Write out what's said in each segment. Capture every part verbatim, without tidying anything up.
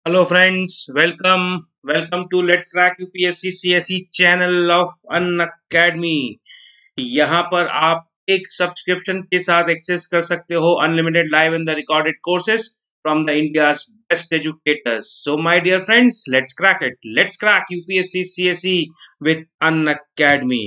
Hello friends, welcome welcome to Let's Crack U P S C C S E channel of Unacademy। यहाँ पर आप एक subscription के साथ एक्सेस कर सकते हो unlimited live and the recorded courses from the India's best educators. So my dear friends, let's crack it, let's crack U P S C C S E with Unacademy।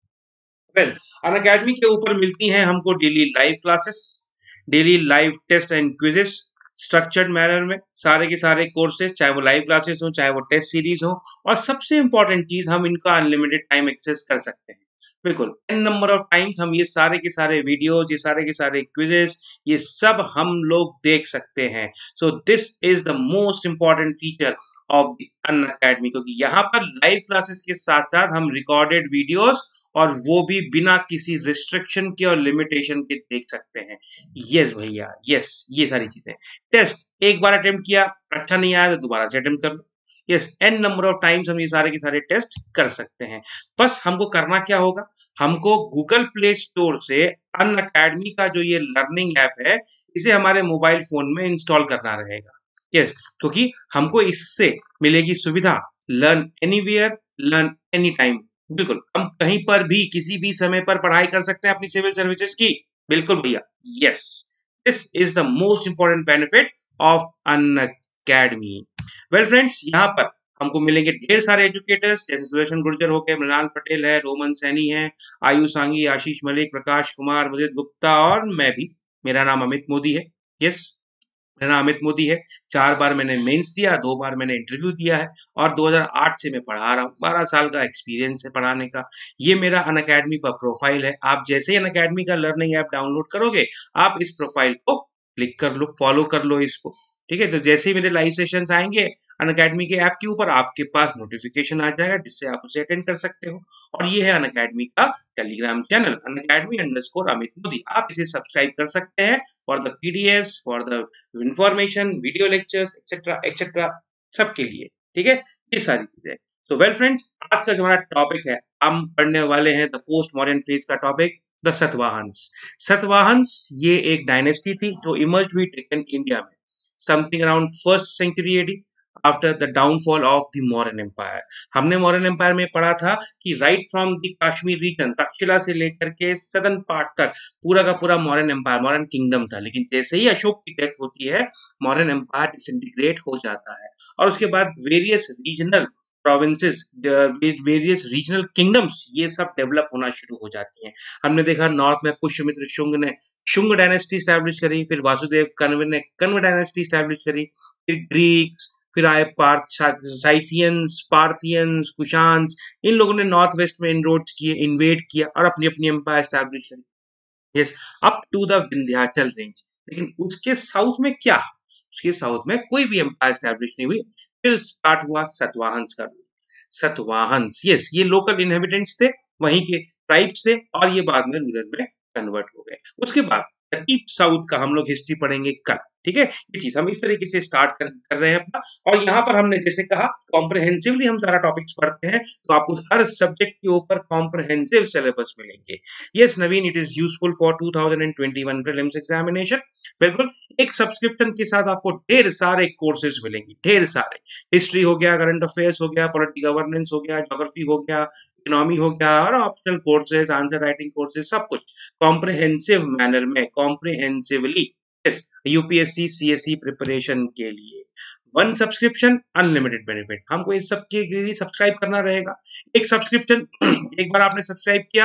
Well, Unacademy के ऊपर मिलती हैं हमको daily live classes, daily live test and quizzes structured manner में, सारे के सारे courses, चाहे वो लाइव क्लासेस हो चाहे वो टेस्ट सीरीज हो, और सबसे इंपॉर्टेंट चीज, हम इनका अनलिमिटेड टाइम एक्सेस कर सकते हैं। बिल्कुल एन नंबर ऑफ टाइम्स हम ये सारे के सारे वीडियोस, ये सारे के सारे क्विजेस, ये सब हम लोग देख सकते हैं। So this is the most important feature of the Unacademy, क्योंकि यहाँ पर लाइव क्लासेस के साथ साथ हम रिकॉर्डेड वीडियोस, और वो भी बिना किसी रिस्ट्रिक्शन के और लिमिटेशन के देख सकते हैं। यस भैया, यस, ये सारी चीजें। टेस्ट एक बार अटेम्प्ट किया, अच्छा नहीं आया तो दोबारा से अटेम्प्ट कर लो। Yes, n number of times हम ये सारे के सारे टेस्ट कर सकते हैं। बस हमको करना क्या होगा, हमको गूगल प्ले स्टोर से अनअकैडमी का जो ये लर्निंग ऐप है, इसे हमारे मोबाइल फोन में इंस्टॉल करना रहेगा। यस, क्योंकि हमको इससे मिलेगी सुविधा learn anywhere, learn any time. बिल्कुल, हम कहीं पर भी किसी भी समय पर पढ़ाई कर सकते हैं अपनी सिविल सर्विसेज की। बिल्कुल भैया, yes, this is the most important benefit of Unacademy. Well friends, यहाँ पर हमको मिलेंगे ढेर सारे एजुकेटर्स, जैसे सुदर्शन गुर्जर हो गए, मृणाल पटेल है, रोमन सैनी है, आयुष सांगी, आशीष मलिक, प्रकाश कुमार, मुदित गुप्ता, और मैं भी, मेरा नाम अमित मोदी है। यस, मेरा नाम अमित मोदी है। चार बार मैंने मेंस दिया, दो बार मैंने इंटरव्यू दिया है, और दो हज़ार आठ से मैं पढ़ा रहा हूँ। बारह साल का एक्सपीरियंस है पढ़ाने का। ये मेरा अनअकैडमी पर प्रोफाइल है। आप जैसे ही अनअकैडमी का लर्निंग ऐप डाउनलोड करोगे, आप इस प्रोफाइल को क्लिक कर लो, फॉलो कर लो इसको। ठीक है, तो जैसे ही मेरे लाइव सेशंस आएंगे अनअकैडमी के ऐप के ऊपर, आपके पास नोटिफिकेशन आ जाएगा, जिससे आप उसे अटेंड कर सकते हो। और ये है अनअकैडमी का Telegram channel, Unacademy underscore Amit Modi. आप इसे सब्सक्राइब कर सकते हैं for the PDF, for the information, video lectures etcetera etcetera, सबके लिए। ठीक है, ये सारी चीजें। सो वेल फ्रेंड्स, आज का जो हमारा टॉपिक है, हम पढ़ने वाले हैं द पोस्ट मॉडर्न फेज का टॉपिक, द सतवाहंस। सतवाहंस ये एक डायनेस्टी थी जो इमर्ज हुई टेकन इंडिया में something around first century AD, after the downfall of the Mauryan empire. हमने मौर्यन एम्पायर में पढ़ा था कि right from the Kashmir region, Takshashila से लेकर के सदर्न पार्ट तक पूरा का पूरा मौर्यन एम्पायर, मौर्यन किंगडम था। लेकिन जैसे ही अशोक की डेथ होती है, मौर्यन एम्पायर डिसइंटीग्रेट हो जाता है, और उसके बाद various regional provinces, various regional kingdoms, ये सब डेवलप होना शुरू हो जाती हैं। हमने देखा नॉर्थ में पुष्यमित्र शुंग ने शुंग डायनेस्टी स्टैब्लिश करी, फिर वासुदेव कन्व ने कन्व डायनेस्टी स्टैब्लिश करी, फिर ग्रीक्स, फिर आए पार्थ साइथियंस, पार्थियंस, कुशान्स, इन लोगों ने नॉर्थ वेस्ट में इनरोड्स किए, इन्वेड किया, और अपनी अपनी एम्पायर स्टैब्लिश करी। Yes, up to the Vindhyachal range. लेकिन उसके साउथ में क्या, उसके साउथ में कोई भी एम्पायर स्टैब्लिश नहीं हुई। फिर स्टार्ट हुआ सतवाहंस का रूल। सतवाहंस, यस, ये लोकल इनहेबिटेंट्स थे, वहीं के ट्राइब्स थे, और ये बाद में रूरल में कन्वर्ट हो गए। उसके बाद डीप साउथ का हम लोग हिस्ट्री पढ़ेंगे कल। ठीक है, ये चीज हम इस तरीके से स्टार्ट कर, कर रहे हैं अपना। और यहाँ पर हमने जैसे कहा, कॉम्प्रहेंसिवली हम सारा टॉपिक्स पढ़ते हैं, तो आपको हर सब्जेक्ट के ऊपर कॉम्प्रहेंसिव सिलेबस मिलेंगे। Yes Naveen, it is useful for two thousand twenty one prelims examination. बिल्कुल, एक सब्सक्रिप्शन के साथ आपको ढेर सारे कोर्सेज मिलेंगे, ढेर सारे। हिस्ट्री हो गया, करंट अफेयर्स हो गया, पॉलिटिकल गवर्नेंस हो गया, ज्योग्राफी हो गया, इकोनॉमी हो गया, और optional courses, answer writing courses, सब कुछ कॉम्प्रहेंसिव मैनर में, कॉम्प्रहेंसिवली यूपीएससी सीएसई प्रिपरेशन के लिए। One subscription, unlimited benefit. हमको इस सब के लिए सब्सक्राइब करना रहेगा। एक सब्सक्रिप्शन, एक बार आपने सब्सक्राइब किया,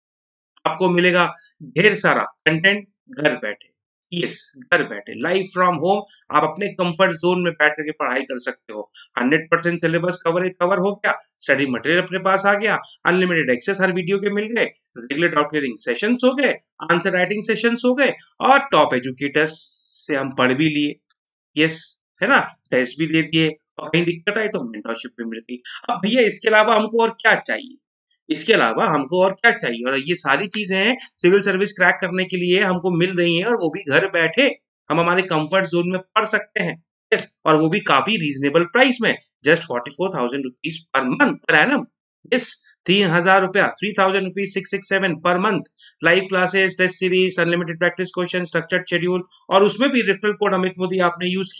आपको मिलेगा ढेर सारा कंटेंट घर बैठे। यस, घर बैठे, लाइव फ्रॉम होम, आप अपने कंफर्ट जोन में बैठ करके पढ़ाई कर सकते हो। Hundred percent syllabus cover cover हो गया, स्टडी मटेरियल अपने पास आ गया, अनलिमिटेड एक्सेस हर वीडियो के मिल गए, रेगुलर डाउट क्लियरिंग सेशंस हो गए, आंसर राइटिंग सेशंस हो गए, और टॉप एजुकेटर्स से हम पढ़ भी लिए। यस, है ना, टेस्ट भी दे दिए, और कहीं दिक्कत आई तो मेंटरशिप भी मिल गई। अब भैया इसके अलावा हमको और क्या चाहिए, इसके अलावा हमको और क्या चाहिए? और ये सारी चीजें सिविल सर्विस क्रैक करने के लिए हमको मिल रही हैं, और वो भी घर बैठे हम हमारे कंफर्ट जोन में पढ़ सकते हैं। यस, और वो भी काफी रीजनेबल प्राइस में, just forty four thousand rupees per month, per annum. Yes, तीन हजार रुपया, three thousand rupees six six seven per month. Live classes, test series, unlimited practice question, structured schedule, और उसमें भी रेफरल कोड अमित मोदी आपने use किया,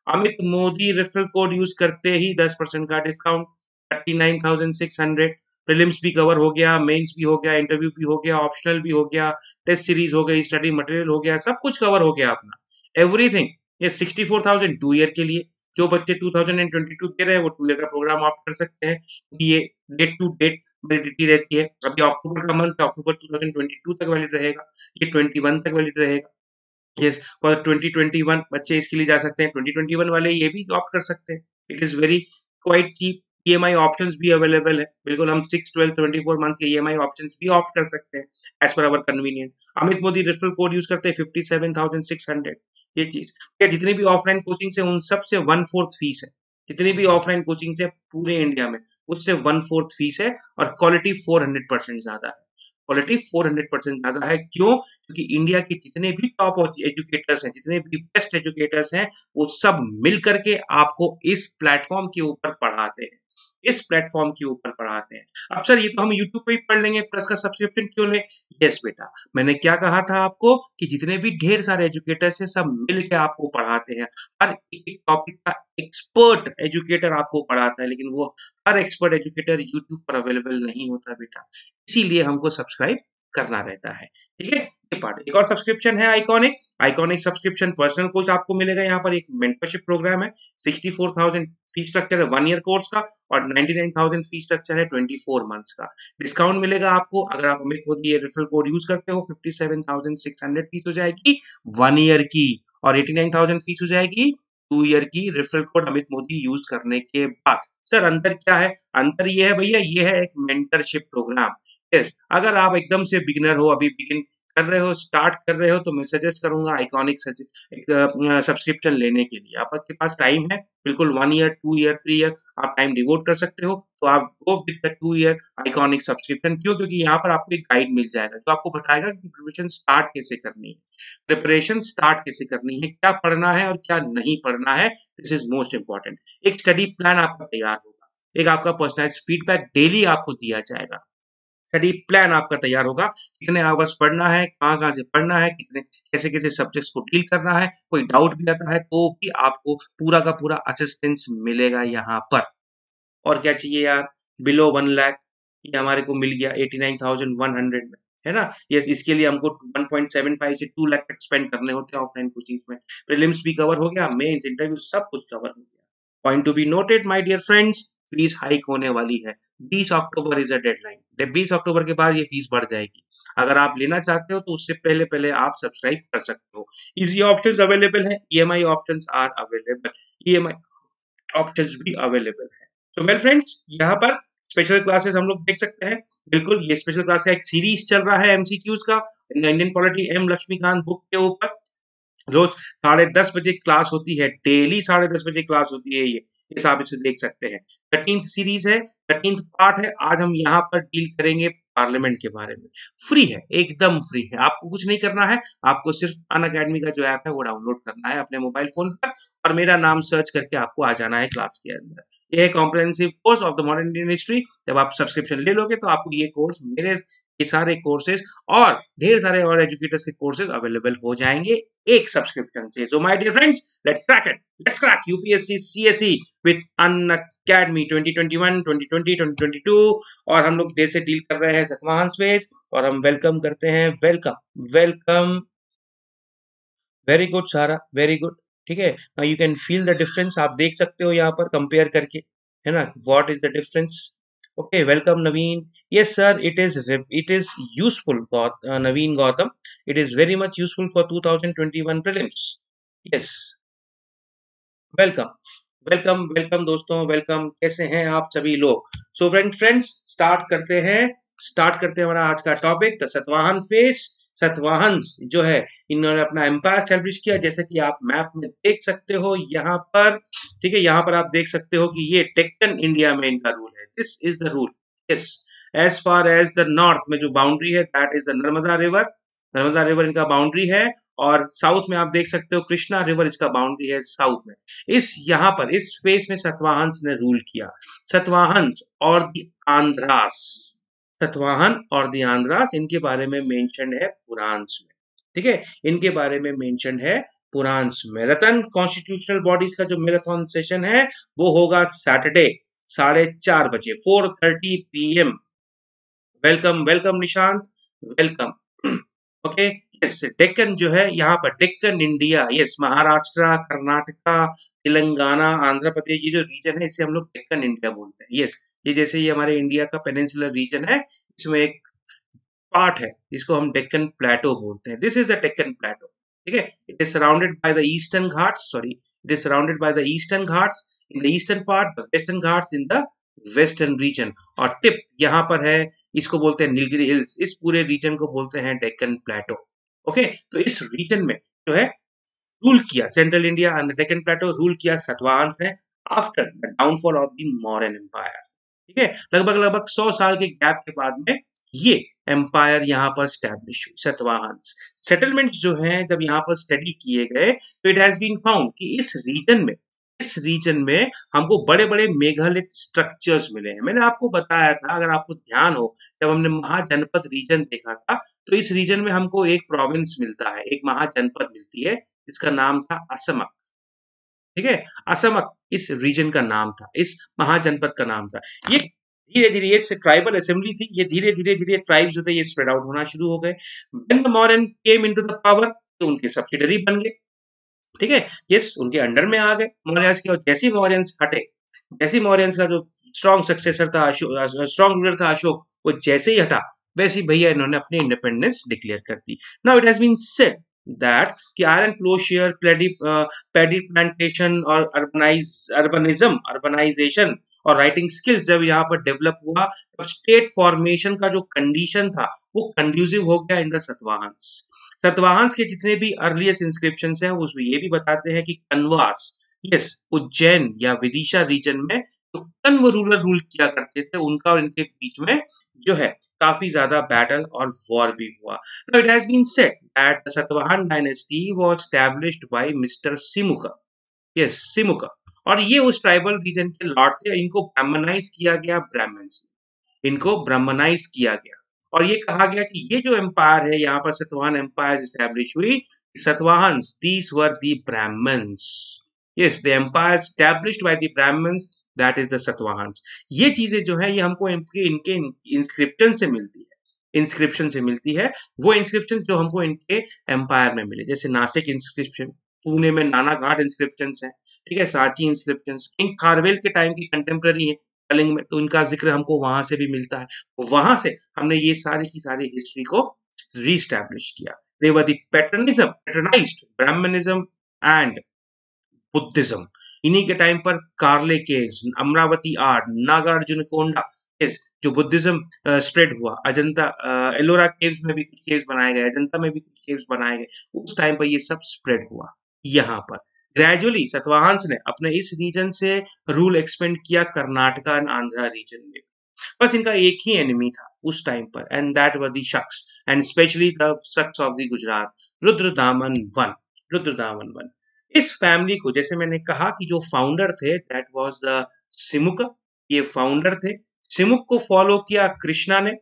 Amit Modi referral code use करते ही दस परसेंट का discount, thirty nine thousand six hundred. Prelims भी कवर हो गया, मेंस भी हो गया, इंटरव्यू भी हो गया, ऑप्शनल भी हो गया, टेस्ट सीरीज हो गई, स्टडी मटेरियल हो गया, सब कुछ कवर हो गया अपना, एवरीथिंग। ये sixty four thousand two year के लिए, जो बच्चे टू थाउजेंड ट्वेंटी टू दे रहे हैं वो टू ईयर का प्रोग्राम ऑप्ट कर सकते हैं। ये डेट टू डेट वैलिडिटी रहती है। अभी अक्टूबर का month, October two thousand twenty two तक वैलिड रहेगा, ये ट्वेंटी वन तक वैलिड रहेगा। Yes, for twenty twenty one बच्चे इसके लिए जा सकते हैं, ट्वेंटी ट्वेंटी वन वाले ये भी ऑप्ट कर सकते हैं। It is very quite cheap. EMI options भी अवेलेबल है, बिल्कुल हम six twelve twenty four month के ईएमआई ऑप्शंस भी ऑप्ट कर सकते हैं as per our convenient. Amit Modi referral code use करते हैं fifty seven thousand six hundred. ये चीज या जितनी भी ऑफलाइन कोचिंग से उन सब से वन फोर्थ फीस है, जितनी भी ऑफलाइन कोचिंग से पूरे इंडिया में उससे वन फोर्थ फीस है, और क्वालिटी फोर हंड्रेड परसेंट ज्यादा है। क्वालिटी फोर हंड्रेड परसेंट ज्यादा है, क्यों? क्योंकि इंडिया के जितने भी टॉप एजुकेटर्स हैं, जितने भी बेस्ट एजुकेटर्स हैं, वो सब मिल करके आपको इस प्लेटफॉर्म के ऊपर पढ़ाते हैं, इस प्लेटफॉर्म के ऊपर पढ़ाते हैं। अब सर ये तो हम यूट्यूब पे ही पढ़ लेंगे, प्लस का सब्सक्रिप्शन क्यों लें? यस बेटा, मैंने क्या कहा था आपको कि जितने भी ढेर सारे एजुकेटर्स हैं सब मिल के आपको पढ़ाते हैं। हर एक टॉपिक का एक्सपर्ट एजुकेटर आपको पढ़ाता है, लेकिन वो हर एक्सपर्ट एजुकेटर यूट्यूब पर अवेलेबल नहीं होता बेटा, इसीलिए हमको सब्सक्राइब करना रहता है। ठीक है, ये पार्ट। एक और सब्सक्रिप्शन है iconic. Iconic subscription personal coach आपको मिलेगा, यहाँ पर एक मेंटरशिप प्रोग्राम है, sixty four thousand fees structure है वन ईयर कोर्स का, और ninety nine thousand fees structure है ट्वेंटी फोर मंथ्स का। डिस्काउंट मिलेगा आपको अगर आप अमित मोदी ये रेफरल कोड यूज करते हो, fifty seven thousand six hundred fees हो जाएगी वन ईयर की, और एटी नाइन थाउजेंड फीस हो जाएगी टू ईयर की referral code Amit Modi use करने के बाद। सर अंतर क्या है? अंतर ये है भैया, ये है एक मेंटरशिप प्रोग्राम। यस, अगर आप एकदम से बिगिनर हो, अभी बिगिन कर रहे हो, स्टार्ट कर रहे हो, तो मैं सजेस्ट करूंगा आइकॉनिक सब्सक्रिप्शन लेने के लिए। आपके पास टाइम है, बिल्कुल one year, two year, three year आप टाइम डिवोट कर सकते हो, तो आप go with the two year iconic subscription. क्यों? क्योंकि यहाँ पर आपको एक गाइड मिल जाएगा जो आपको बताएगा कि प्रिपरेशन स्टार्ट कैसे करनी है, प्रिपरेशन स्टार्ट कैसे करनी है, क्या पढ़ना है और क्या नहीं पढ़ना है। This is most important. एक स्टडी प्लान आपका तैयार होगा, एक आपका पर्सनलाइज्ड फीडबैक डेली आपको दिया जाएगा, स्टडी प्लान आपका तैयार होगा, कितने आवर्स पढ़ना है, कहाँ कहाँ से पढ़ना है, कितने कैसे कैसे सब्जेक्ट्स को डील करना है, कोई डाउट भी आता है तो भी आपको पूरा का पूरा असिस्टेंस मिलेगा यहाँ पर। और क्या चाहिए यार, बिलो वन लाख ये हमारे को मिल गया eighty nine thousand one hundred में, है ना। ये इसके लिए हमको वन पॉइंट सेवन फाइव से टू लाख तक स्पेंड करने होते हैं ऑफलाइन कोचिंग में। प्रीलिम्स भी कवर हो गया, मेंस, इंटरव्यू सब कुछ कवर हो गया। Point to be noted my dear friends, fees hike होने वाली है, बीस अक्टूबर इज अ डेडलाइन। बीस अक्टूबर के बाद ये फीस बढ़ जाएगी। अगर आप लेना चाहते हो तो उससे पहले पहले आप सब्सक्राइब कर सकते हो। इजी ऑप्शंस अवेलेबल है, EMI options are available, EMI options भी अवेलेबल है। तो वेल फ्रेंड्स, यहाँ पर स्पेशल क्लासेस हम लोग देख सकते हैं। बिल्कुल, ये स्पेशल क्लास का एक सीरीज चल रहा है एमसीक्यूज का, Indian polity M Laxmikanth book के ऊपर। रोज साढ़े दस बजे क्लास होती है, डेली साढ़े दस बजे क्लास होती है। ये इस आप इसे देख सकते हैं। थर्टीन्थ सीरीज है, थर्टीन्थ पार्ट है। आज हम यहाँ पर डील करेंगे पार्लियामेंट के बारे में। फ्री है, एकदम फ्री है, आपको कुछ नहीं करना है, आपको सिर्फ अनअकैडमी का जो ऐप है वो डाउनलोड करना है अपने मोबाइल फोन पर, और मेरा नाम सर्च करके आपको आ जाना है क्लास के अंदर। ये है comprehensive course of the modern Indian history. जब आप सब्सक्रिप्शन ले लोगे तो आपको ये कोर्स, मेरे ये सारे कोर्सेज और ढेर सारे और एजुकेटर्स के कोर्सेज अवेलेबल हो जाएंगे एक सब्सक्रिप्शन से। So my dear friends, let's crack it, let's crack UPSC CSE with Unacademy twenty twenty one, twenty twenty, twenty twenty two. और हम लोग देर से डील कर रहे हैं सतवाहन स्पेस, और हम वेलकम करते हैं, welcome welcome, very good Sara, very good. ठीक है, now you can feel the difference, आप देख सकते हो यहाँ पर कंपेयर करके, है ना, what is the difference. Okay, welcome Naveen. Yes sir, it is it is useful, Naveen Gautam, it is very much useful for two thousand twenty one prelims. Yes, welcome welcome welcome दोस्तों, वेलकम। कैसे हैं आप सभी लोग? सो फ्रेंड फ्रेंड्स स्टार्ट करते हैं, start करते हैं हमारा आज का topic, the Satavahana phase. Satavahana जो है, इन्होंने अपना एम्पायर स्टैब्लिश किया, जैसे कि आप मैप में देख सकते हो यहाँ पर। ठीक है, यहाँ पर आप देख सकते हो कि ये डेक्कन इंडिया में इनका रूल है, this is the rule. Yes, as far as the north में जो बाउंड्री है that is the Narmada river, Narmada river इनका बाउंड्री है। और साउथ में आप देख सकते हो कृष्णा रिवर इसका बाउंड्री है साउथ में। इस यहाँ पर इस फेस में सतवाहंस ने रूल किया। सतवाहंस और द आंध्रास, सतवाहन और द आंध्रास, इनके बारे में मेंशन है पुराण में। ठीक है, इनके बारे में मेंशन है पुरांस मैराथन कॉन्स्टिट्यूशनल बॉडीज का जो मैराथन सेशन है वो होगा सैटरडे साढ़े चार बजे four thirty P m. Welcome welcome Nishant, welcome. Okay yes, Deccan जो है यहाँ पर डेक्कन इंडिया, यस महाराष्ट्र, कर्नाटका, तेलंगाना, आंध्र प्रदेश, ये जो रीजन है इसे हम लोग डेक्कन इंडिया बोलते हैं। यस, ये जैसे ये हमारे इंडिया का पेनिनसुलर रीजन है, इसमें एक पार्ट है जिसको हम डेक्कन प्लेटो बोलते हैं। This is the Deccan plateau, ठीक है। It is surrounded by the Eastern Ghats, sorry it is surrounded by the Eastern Ghats in the eastern part, the Western Ghats in the western region, और टिप यहाँ पर है, इसको बोलते हैं नीलगिरी हिल्स। इस पूरे रीजन को बोलते हैं डेक्कन प्लेटो। ओके, तो इस रीजन में जो है रूल किया central India and Deccan plateau rule किया सातवाहन्स ने after the downfall of the Mauryan empire, ठीक है। लगभग लगभग सौ साल के गैप के बाद में ये एम्पायर यहाँ पर स्टैब्लिश हुई, सातवाहन्स। सेटलमेंट्स जो हैं जब यहाँ पर स्टडी किए गए तो इट हैज बीन फाउंड कि इस रीजन में इस रीजन में हमको बड़े बड़े मेगालिथ स्ट्रक्चर्स मिले हैं। मैंने आपको बताया था, अगर आपको ध्यान हो, जब हमने महाजनपद रीजन देखा था तो इस रीजन में हमको एक प्रोविंस मिलता है, एक महाजनपद मिलती है जिसका नाम था असमक, ठीक है। असमक इस रीजन का नाम था, इस महाजनपद का नाम था। ये धीरे धीरे ये ट्राइबल असेंबली थी, ये धीरे धीरे धीरे ट्राइब्स जो थे ये स्प्रेड आउट होना शुरू हो गए। When the Mauryan came into the power तो उनके सब्सिडरी बन गए, ठीक है। यस, उनके अंडर में आ गए मौर्यंस के, और जैसे मौर्यंस हटे, जैसे मौर्यंस का जो स्ट्रॉन्ग सक्सेसर था अशोक, स्ट्रॉन्ग रूलर था अशोक, वो जैसे ही हटा वैसे ही भैया इन्होंने अपनी इंडिपेंडेंस डिक्लेयर कर दी। Now it has been said that कि iron ploughshare, paddy paddy plantation और अर्बनाइज अर्बनिज्म अर्बनाइजेशन और राइटिंग स्किल्स जब यहाँ पर डेवलप हुआ, तब स्टेट फॉर्मेशन का जो कंडीशन था वो कंड्यूसिव हो गया इन द सातवाहन्स। सातवाहन्स के जितने भी अर्लीस्ट इंस्क्रिप्शंस हैं उसमें ये भी बताते हैं कि कन्वास, यस उज्जैन या विदिशा रीजन में जो कन्व रूलर रूल किया करते थे, उनका और इनके बीच में जो है काफी ज्यादा बैटल और वॉर भी हुआ। Now it has been said that the Satavahan dynasty was established by mister Simuka, yes Simuka, और ये उस ट्राइबल रीजन के लॉर्ड थे। इनको ब्राह्मणाइज किया गया, ब्राह्मण्स इनको ब्राह्मणाइज किया गया, और ये कहा गया कि ये जो एम्पायर है यहाँ पर सतवाहन एम्पायर एस्टैब्लिश हुई, Satavahanas these were the Brahmans, yes the empire established by the Brahmans, that is the Satavahanas. ये चीजें जो है ये हमको इनके इनके इंस्क्रिप्शन से मिलती है, इंस्क्रिप्शन से मिलती है, वो इंस्क्रिप्शन जो हमको इनके एम्पायर में मिले, जैसे नासिक इंस्क्रिप्शन, पुणे में नाना घाट इंस्क्रिप्शन है, ठीक है, सांची इंस्क्रिप्शन, किंग खारवेल के टाइम की कंटेम्प्रेरी है कलिंग में, तो इनका जिक्र हमको वहां से भी मिलता है। वहां से हमने ये सारी की सारी हिस्ट्री को रीस्टैब्लिश किया। They were the paternism patronised Brahmanism and Buddhism. इन्हीं के टाइम पर Karle caves, Amaravati art, Nagarjunakonda, जो बुद्धिज्म स्प्रेड हुआ, अजंता एलोरा केव्स में भी कुछ केव्स बनाए गए, अजंता में भी कुछ केव्स बनाए गए, उस टाइम पर ये सब स्प्रेड हुआ। यहाँ पर ग्रेजुअली सतवाहन्स ने अपने इस रीजन से रूल एक्सपेंड किया कर्नाटका एंड आंध्रा रीजन में। बस इनका एक ही एनिमी था उस टाइम पर, and that were the Shakas, and specially the Shakas of the Gujarat, Rudradaman one Rudradaman one. इस फैमिली को, जैसे मैंने कहा कि जो फाउंडर थे दैट वाज द सिमुक, ये फाउंडर थे। सिमुक को फॉलो किया कृष्णा ने,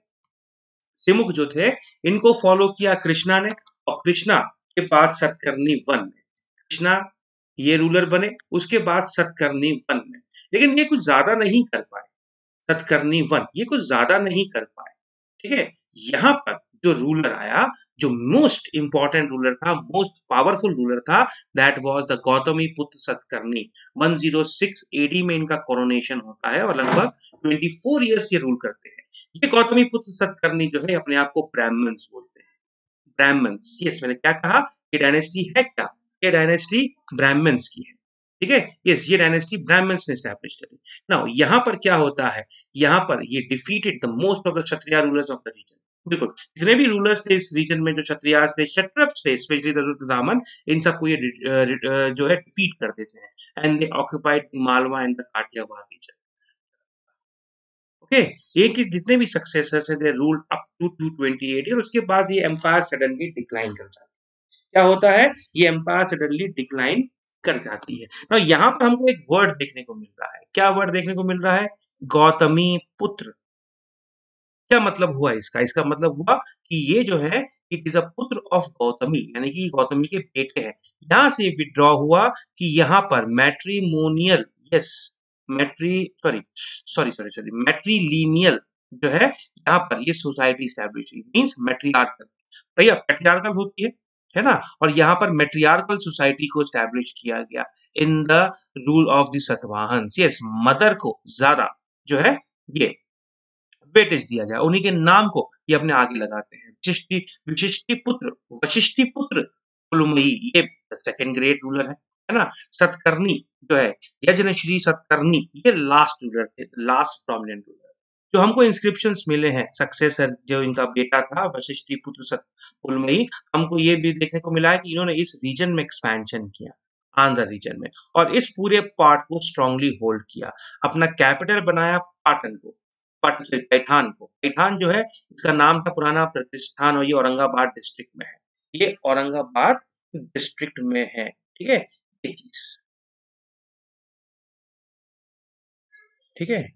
सिमुक जो थे इनको फॉलो किया कृष्णा ने, और कृष्णा के बाद सतकर्णी वन ने, कृष्णा ये रूलर बने, उसके बाद सतकर्णी वन ने, लेकिन ये कुछ ज्यादा नहीं कर पाए। सतकर्णी वन ये कुछ ज्यादा नहीं कर पाए, ठीक है। यहाँ पर जो रूलर आया, जो मोस्ट इंपॉर्टेंट रूलर था, मोस्ट पावरफुल रूलर था, that was the Gautamiputra Satakarni. One zero six AD में इनका कोरोनेशन होता है और लगभग चौबीस इयर्स ये रूल करते हैं। ये गौतमी पुत्र सतकर्णी जो है अपने आप को ब्राह्मण्स बोलते हैं, ब्राह्मण्स। यस, मैंने क्या कहा, ये डायनेस्टी है क्या, ये डायनेस्टी ब्राह्मण्स की है, ठीक है। यस, ये डायनेस्टी ब्राह्मण्स ने एस्टैब्लिश करी। नाउ यहाँ पर क्या होता है, यहाँ पर ये defeated the most of the Kshatriya rulers of the region. बिल्कुल, जितने भी रूलर्स थे इस रीजन में, जो क्षत्रियास थे, क्षत्रप्स थे, स्पेशली रुद्रदामन, इन सबको ये जो है डिफीट कर देते हैं, and they occupied Malwa and the Kathiawar region. Okay, ये कि जितने भी सक्सेसर्स हैं they ruled up to two twenty AD, और उसके बाद ये एम्पायर सडनली डिक्लाइन कर जाता है। क्या होता है, ये एम्पायर सडनली डिक्लाइन कर जाती है। ना यहाँ पर हमको एक वर्ड देखने को मिल रहा है, क्या वर्ड देखने को मिल रहा है, गौतमी पुत्र। क्या मतलब हुआ इसका, इसका मतलब हुआ कि ये जो है इट इज अ पुत्र ऑफ गौतमी, यानी कि गौतमी के बेटे हैं। यहाँ से विड्रॉ हुआ कि यहाँ पर matrimonial, yes matri sorry sorry sorry sorry matrilineal जो है यहाँ पर ये सोसाइटी स्टैब्लिश हुई, मीन्स मैट्रियार्कल। भैया पैट्रियार्कल होती है है ना, और यहाँ पर मैट्रियार्कल सोसाइटी को स्टैब्लिश किया गया in the rule of the Satavahanas. Yes, mother को ज्यादा जो है ये वेटेज दिया गया, उन्हीं के नाम को ये अपने आगे लगाते हैं। विशिष्टि विशिष्टि पुत्र वशिष्ठि पुत्र पुलुमयी, ये सेकंड ग्रेट रूलर है है ना। सतकर्णी जो है यजनश्री सतकर्णी, ये लास्ट रूलर थे, लास्ट प्रोमिनेंट रूलर। जो हमको इंस्क्रिप्शंस मिले हैं, सक्सेसर जो इनका बेटा था वशिष्ठि पुत्र सत पुलुमयी, हमको ये भी देखने को मिला है कि इन्होंने इस रीजन में एक्सपेंशन किया, आंध्र रीजन में, और इस पूरे पार्ट को स्ट्रांगली होल्ड किया। अपना कैपिटल बनाया पाटन को, पैठान को। पैठान जो है इसका नाम था पुराना प्रतिष्ठान, और ये औरंगाबाद डिस्ट्रिक्ट में है, ये औरंगाबाद डिस्ट्रिक्ट में है। ठीक है, ये चीज ठीक है।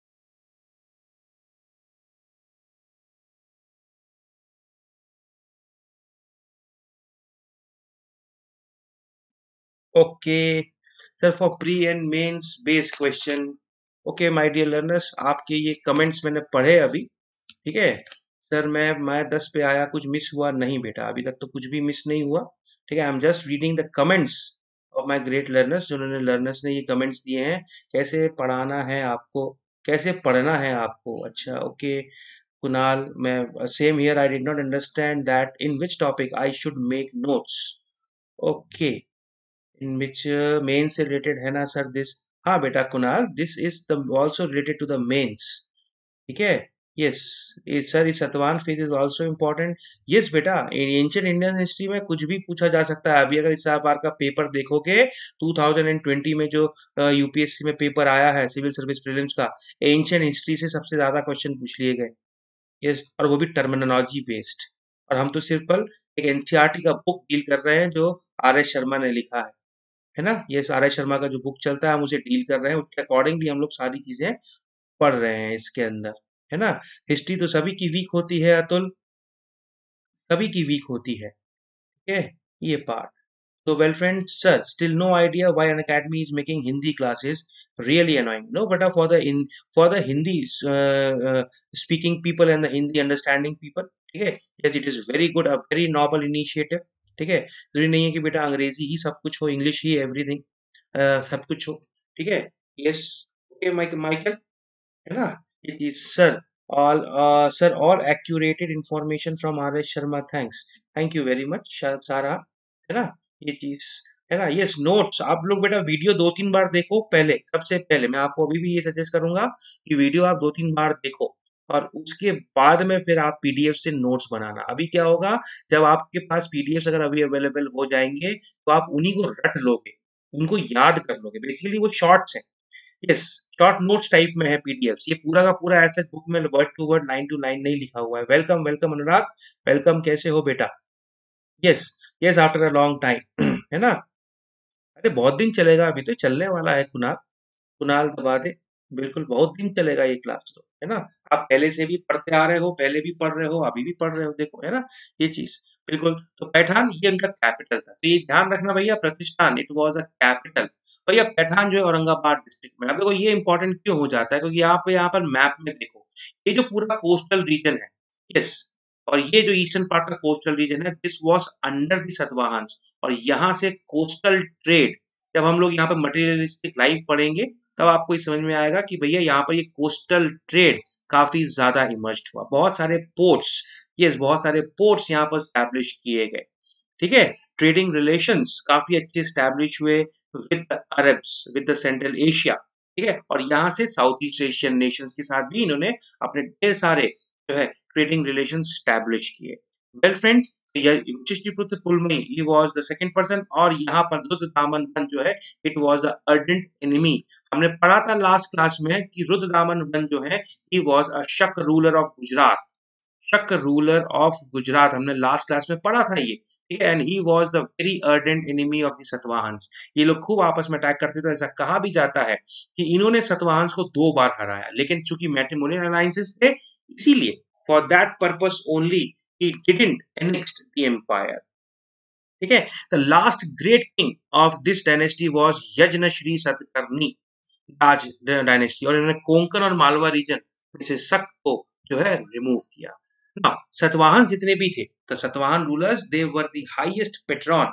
Okay sir, for pre and mains based question, okay my dear learners, आपके ये कमेंट्स मैंने पढ़े अभी। ठीक है सर, मैं मैं दस पे आया, कुछ मिस हुआ नहीं बेटा, अभी तक तो कुछ भी मिस नहीं हुआ। ठीक है, I am just reading the comments of my great learners, जिन्होंने लर्नर्स ने ये कमेंट्स दिए हैं, कैसे पढ़ाना है आपको, कैसे पढ़ना है आपको। अच्छा ओके कुणाल, मैं same here, I did not understand that in which topic I should make notes. Okay, in which main से रिलेटेड है ना सर दिस। हाँ बेटा Kunal, this is the also related to the mains. ठीक है, यस सर, इस Satavahana phase is also important. Yes बेटा, ancient Indian history में कुछ भी पूछा जा सकता है। अभी अगर इस बार का पेपर देखोगे टू थाउजेंड ट्वेंटी में जो यूपीएससी में पेपर आया है सिविल सर्विस प्रीलिम्स का, एंशिएंट हिस्ट्री से सबसे ज्यादा क्वेश्चन पूछ लिए गए। यस, और वो भी टर्मिनोलॉजी बेस्ड, और हम तो सिर्फ एक एनसीईआरटी का बुक डील कर रहे हैं जो आर एस शर्मा ने लिखा है है ना। ये आर एस शर्मा का जो बुक चलता है हम उसे डील कर रहे हैं, उसके अकॉर्डिंगली हम लोग सारी चीजें पढ़ रहे हैं इसके अंदर, है ना। हिस्ट्री तो सभी की वीक होती है अतुल, सभी की वीक होती है। ठीक है, ये part. So well friends, sir, still no idea why an academy is making Hindi classes really annoying. No, but uh, for the in for the Hindi uh, uh, speaking people and the Hindi understanding people, ठीक है, yes, it is very good, a very noble initiative. ठीक है, जरूरी नहीं है कि बेटा अंग्रेजी ही सब कुछ हो, इंग्लिश ही एवरीथिंग सब कुछ हो। ठीक है, yes, okay, माइकल, है ना। ये चीज sir, all uh, sir, all accurate information from R S Sharma, thanks, thank you very much Sara, है ना। ये चीज है ना। यस, नोट्स आप लोग बेटा वीडियो दो तीन बार देखो, पहले सबसे पहले मैं आपको अभी भी ये सजेस्ट करूंगा कि वीडियो आप दो तीन बार देखो, और उसके बाद में फिर आप पीडीएफ से नोट्स बनाना। अभी क्या होगा, जब आपके पास पीडीएफ अगर अभी अवेलेबल हो जाएंगे तो आप उन्हीं को रट लोगे, उनको याद कर लोगे। बेसिकली वो शॉर्ट्स हैं, यस, शॉर्ट नोट्स टाइप में है पीडीएफ। ये पूरा का पूरा ऐसे बुक में word to word line to line नहीं लिखा हुआ है। वेलकम वेलकम अनुराग, वेलकम, कैसे हो बेटा। Yes yes, after a long time है ना। अरे बहुत दिन चलेगा, अभी तो चलने वाला है कुणाल, कुणाल दबा दे, बिल्कुल बहुत दिन चलेगा ये क्लास तो, है ना। आप पहले से भी पढ़ते आ रहे हो, पहले भी पढ़ रहे हो, अभी भी पढ़ रहे हो, देखो, है ना ये चीज। बिल्कुल, तो पैठान ये उनका कैपिटल था, तो ये ध्यान रखना भैया, प्रतिष्ठान इट वाज अ कैपिटल। भैया पैठान जो है औरंगाबाद डिस्ट्रिक्ट में। अब देखो ये इंपॉर्टेंट क्यों हो जाता है, क्योंकि यहाँ पे यहाँ पर मैप में देखो, ये जो पूरा कोस्टल रीजन है, यस, और ये जो ईस्टर्न पार्ट का कोस्टल रीजन है, this was under the Satavahanas, और यहाँ से कोस्टल ट्रेड, जब हम लोग यहाँ पर मटेरियलिस्टिक लाइफ पढ़ेंगे तब आपको ये समझ में आएगा कि भैया यहाँ पर ये कोस्टल ट्रेड काफी ज्यादा इमर्ज्ड हुआ, बहुत सारे पोर्ट्स, यस, बहुत सारे पोर्ट्स यहाँ पर स्टैब्लिश किए गए। ठीक है, ट्रेडिंग रिलेशंस काफी अच्छे स्टैब्लिश हुए with the Arabs, with the Central Asia. ठीक है, और यहाँ से साउथ ईस्ट एशियन नेशंस के साथ भी इन्होंने अपने ढेर सारे जो है ट्रेडिंग रिलेशन स्टैब्लिश किए। Well friends, Vashishthiputra Pulamayi he was the second person, और यहाँ पर रुद्रदामन वन जो है it was the ardent enemy. हमने पढ़ा था लास्ट क्लास में कि रुद्रदामन वन जो है ही वाज अ शक रूलर ऑफ गुजरात, शक रूलर ऑफ गुजरात, हमने लास्ट क्लास में पढ़ा था ये। ठीक है, and he was the very ardent enemy of the Satavahanas. ये लोग खूब आपस में अटैक करते थे। ऐसा कहा भी जाता है कि इन्होंने सतवाहन्स को दो बार हराया, लेकिन चूंकि मैट्रिमोनियल अलायंसेस थे, इसीलिए for that purpose only he didn't annexed the empire. ठीक है. The last great king of this dynasty was Yajnashri Satakarni Raj dynasty, और इन्होंने कोंकण और मालवा रीजन में से शक को जो है रिमूव किया. Now, सतवाहन जितने भी थे, तो Satavahana rulers they were the highest patron.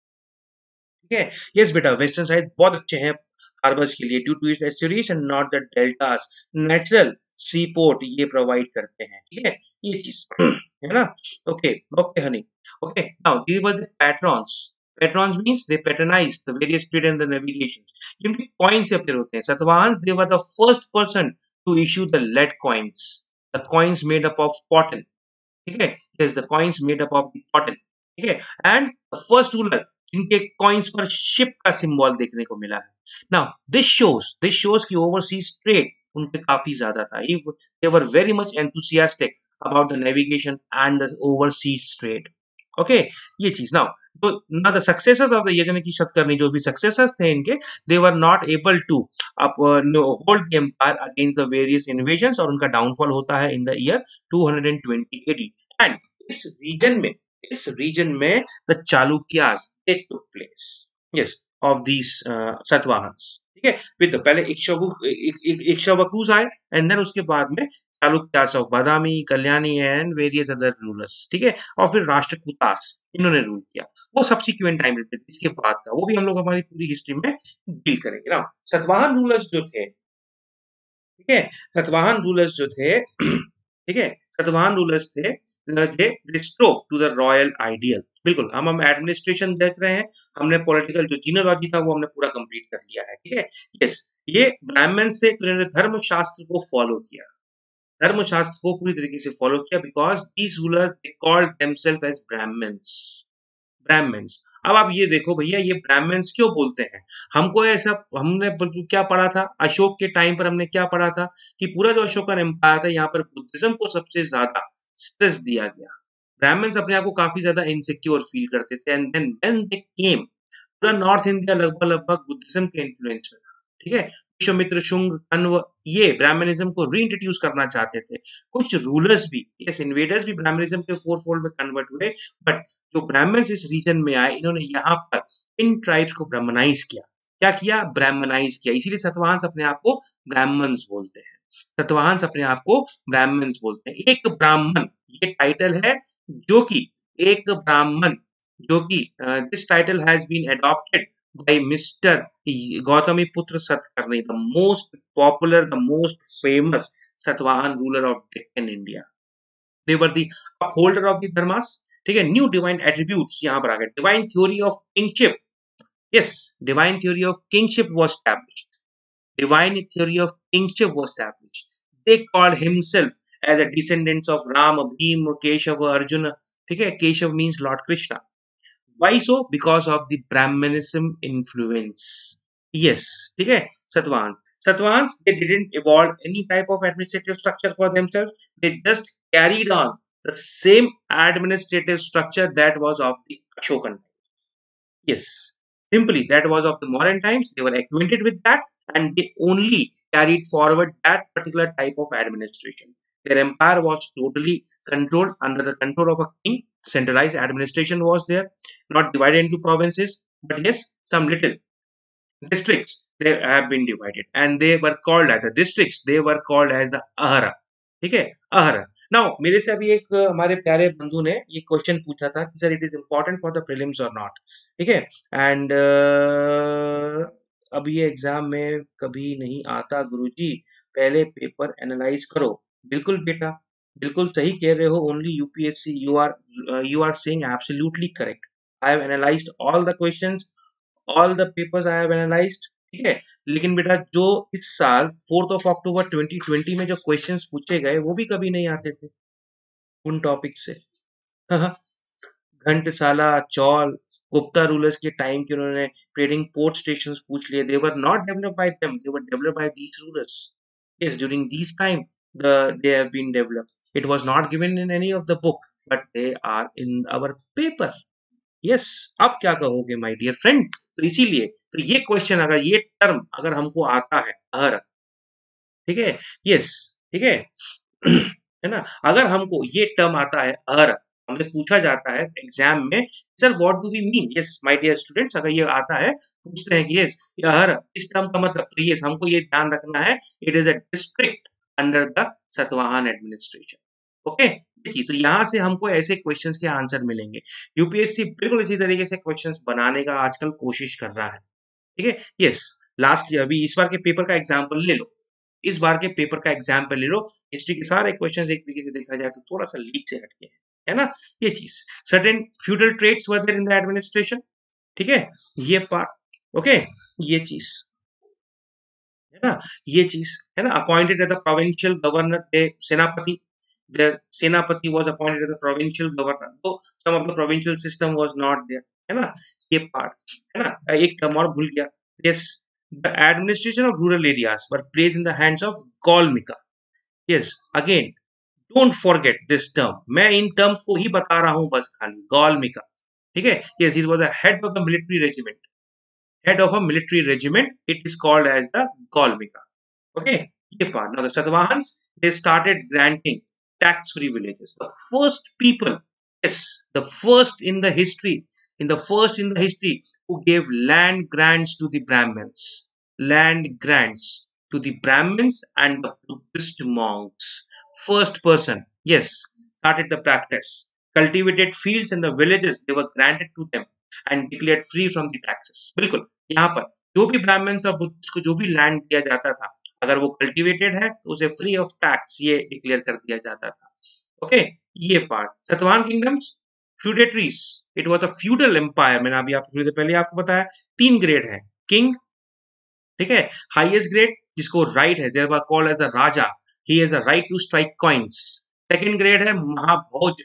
ठीक है. यस बेटा, वेस्टर्न साइड बहुत अच्छे हैं हार्बर्स के लिए due to its estuaries and not the deltas. Natural sea port ये प्रोवाइड करते हैं. ठीक है, ये चीज है ना. Okay okay honey. Okay, now these were the patrons. Patrons means they patronized the various trade and the navigations. इनके coins से अपीयर होते हैं. Satvahans, they were the first person to issue the lead coins. The coins made up of cotton. ठीक है, yes, the coins made up of the cotton. ठीक है, and the first ruler जिनके coins पर ship का symbol देखने को मिला है. Now, this shows, this shows कि overseas trade उनके काफी ज्यादा था. They were very much enthusiastic about the navigation and the overseas trade. Okay, ये चीज. Now, तो now the successors of the Yajnashri Satakarni, जो भी successors थे इनके, they were not able to up, uh, no, hold the empire against the various invasions, और उनका downfall होता है in the year two twenty A D. And इस region में, इस region में the Chalukyas they took place. Yes, of these uh, Satvahans. ठीक है, with the पहले इक्ष्वाकुस आए, and then उसके बाद में Chalukyas of Badami, Kalyani and various other rulers. ठीक है, और फिर राष्ट्रकूटास इन्होंने रूल किया. वो सब्सिक्वेंट टाइम पे इसके बाद का, वो भी हम लोग हमारी पूरी हिस्ट्री में डील करेंगे ना. सतवाहन रूलर्स जो थे, ठीक है, सतवाहन रूलर्स जो थे, ठीक है, सतवाहन रूलर्स थे, थे restrove to the royal ideal. बिल्कुल, हम हम एडमिनिस्ट्रेशन देख रहे हैं, हमने पॉलिटिकल जो जीनोलॉजी था वो हमने पूरा कंप्लीट कर लिया है. ठीक है, यस, ये ब्राह्मण्स थे, तो इन्होंने धर्मशास्त्र को फॉलो किया, धर्मशास्त्र को पूरी तरीके से फॉलो किया. Because these rulers they called themselves as Brahmans. Brahmans. अब आप ये देखो भैया, ये ब्राह्मण्स क्यों बोलते हैं? हमको ऐसा, हमने क्या पढ़ा था अशोक के टाइम पर, हमने क्या पढ़ा था कि पूरा जो अशोकन एम्पायर था, यहाँ पर बुद्धिज्म को सबसे ज्यादा स्ट्रेस दिया गया. ब्राह्मण्स अपने आप को काफी ज्यादा इनसिक्योर फील करते थे. And then when they came, पूरा नॉर्थ इंडिया लगभग लगभग बुद्धिज्म के इन्फ्लुएंस में था. ठीक है, विश्वामित्र, शुंग, कण्व, ये ब्राह्मणिज्म को रीइंट्रोड्यूस करना चाहते थे. कुछ रूलर्स भी, यस, इन्वेडर्स भी ब्राह्मणिज्म के फोर फोल्ड में कन्वर्ट हुए. बट जो ब्राह्मण्स इस रीजन में आए, इन्होंने यहाँ पर इन ट्राइब्स को ब्राह्मणाइज किया. क्या किया? ब्राह्मणाइज किया. इसीलिए सतवाहंस अपने आप को ब्राह्मण्स बोलते हैं. सतवाहंस अपने आप को ब्राह्मण्स बोलते हैं. एक ब्राह्मण ये टाइटल है, जो कि एक ब्राह्मण, जो कि this title has been adopted by Mister Gautamiputra Satkarni, the most popular, the most famous Satvahan ruler of Deccan India. They were the upholder of the dharmas. ठीक है, new divine attributes यहाँ पर आ गए. Divine theory of kingship. Yes, divine theory of kingship was established. Divine theory of kingship was established. They called himself as a descendants of Ram, Bhim, Keshav, Arjuna. ठीक है, Keshav means Lord Krishna. Why so? Because of the Brahmanism influence. Yes, ठीक है. Satvahans, Satvahans, they didn't evolve any type of administrative structure for themselves. They just carried on the same administrative structure that was of the Ashokan. Yes, simply that was of the modern times. They were acquainted with that, and they only carried forward that particular type of administration. Their empire was totally controlled under the control of a king. Centralized administration was there, not divided into provinces, but yes, some little districts they have been divided, and they were called as the districts. They were called as the ahara. ठीक है, ahara. Now, मेरे से अभी एक हमारे प्यारे बंधु ने ये क्वेश्चन पूछा था कि sir it is important for the prelims और नॉट. ठीक है, एंड uh, अब ये एग्जाम में कभी नहीं आता गुरुजी, पहले पेपर एनालाइज करो. बिल्कुल बेटा, बिल्कुल सही कह रहे हो. Only UPSC, you are you are saying absolutely correct. I have analysed all the questions, all the papers I have analysed. ठीक है, लेकिन बेटा जो इस साल fourth of October twenty twenty में जो क्वेश्चंस पूछे गए, वो भी कभी नहीं आते थे उन टॉपिक से. घंटसाला, चौल, गुप्ता रूलर्स के टाइम के उन्होंने ट्रेडिंग पोर्ट स्टेशंस पूछ लिए. They were not developed by them, they were developed by these rulers. Yes, during these time, the they have been developed. It was not given in any of the book, but they are in our paper. Yes, अब क्या कहोगे my dear friend? तो इसीलिए तो ये question, अगर ये term अगर हमको आता है, अहर, ठीक है, यस, ठीक है, है ना, अगर हमको ये टर्म आता है अहर, हमसे पूछा जाता है एग्जाम में, sir what do we mean, yes my dear students, अगर ये आता है पूछते हैं कि यस हर इस टर्म का मतलब, तो यस हमको ये ध्यान रखना है, it is a district under the Satavahana administration. Okay, देखिए तो यहाँ से हमको ऐसे क्वेश्चंस के आंसर मिलेंगे। यूपीएससी बिल्कुल इसी तरीके से क्वेश्चंस बनाने का आजकल कोशिश कर रहा है। ठीक है, यस लास्ट अभी इस बार के पेपर का एग्जाम्पल ले लो, इस बार के पेपर का एग्जाम्पल ले लो, हिस्ट्री के सारे क्वेश्चंस एक तरीके से देखा जाए तो थोड़ा सा लीक से हटके हैं, है ना, ये चीज। Certain feudal trades were there in the administration, ठीक है, ये पार्ट। ओके, ये चीज है ना, ये चीज है ना, appointed as the provincial governor, the senapati, the सेनापति was appointed as a provincial governor, so some of the provincial system was not there, है ना, ये पार्ट है ना। एक टर्म और भूल गया, yes the administration of rural areas were placed in the hands of Golmika, yes again don't forget this term, मैं इन टर्म्स को ही बता रहा हूं बस खाली, Golmika, ठीक है, yes he was the head of the military regiment, head of a military regiment, it is called as the Golmika. Okay, ये part. Now the Satvahans, they started granting tax-free villages. The first people, yes, the first in the history, in the first in the history who gave land grants to the Brahmins, land grants to the Brahmins and the Buddhist monks. First person, yes, started the practice. Cultivated fields in the villages, they were granted to them and declared free from the taxes. बिल्कुल, यहाँ पर जो भी Brahmins और Buddhist को जो भी land दिया जाता था, अगर वो कल्टीवेटेड है तो उसे फ्री ऑफ टैक्स ये डिक्लेयर कर दिया जाता था। ओके, ये part. Satavahana kingdoms, feudatories, it was a feudal empire, मैंने अभी आपको थोड़ी देर पहले आपको बताया, तीन ग्रेड है, किंग, ठीक है, हाईएस्ट ग्रेड जिसको राइट है, there was called as the raja, he has a right to strike coins. Second grade है महाभोज,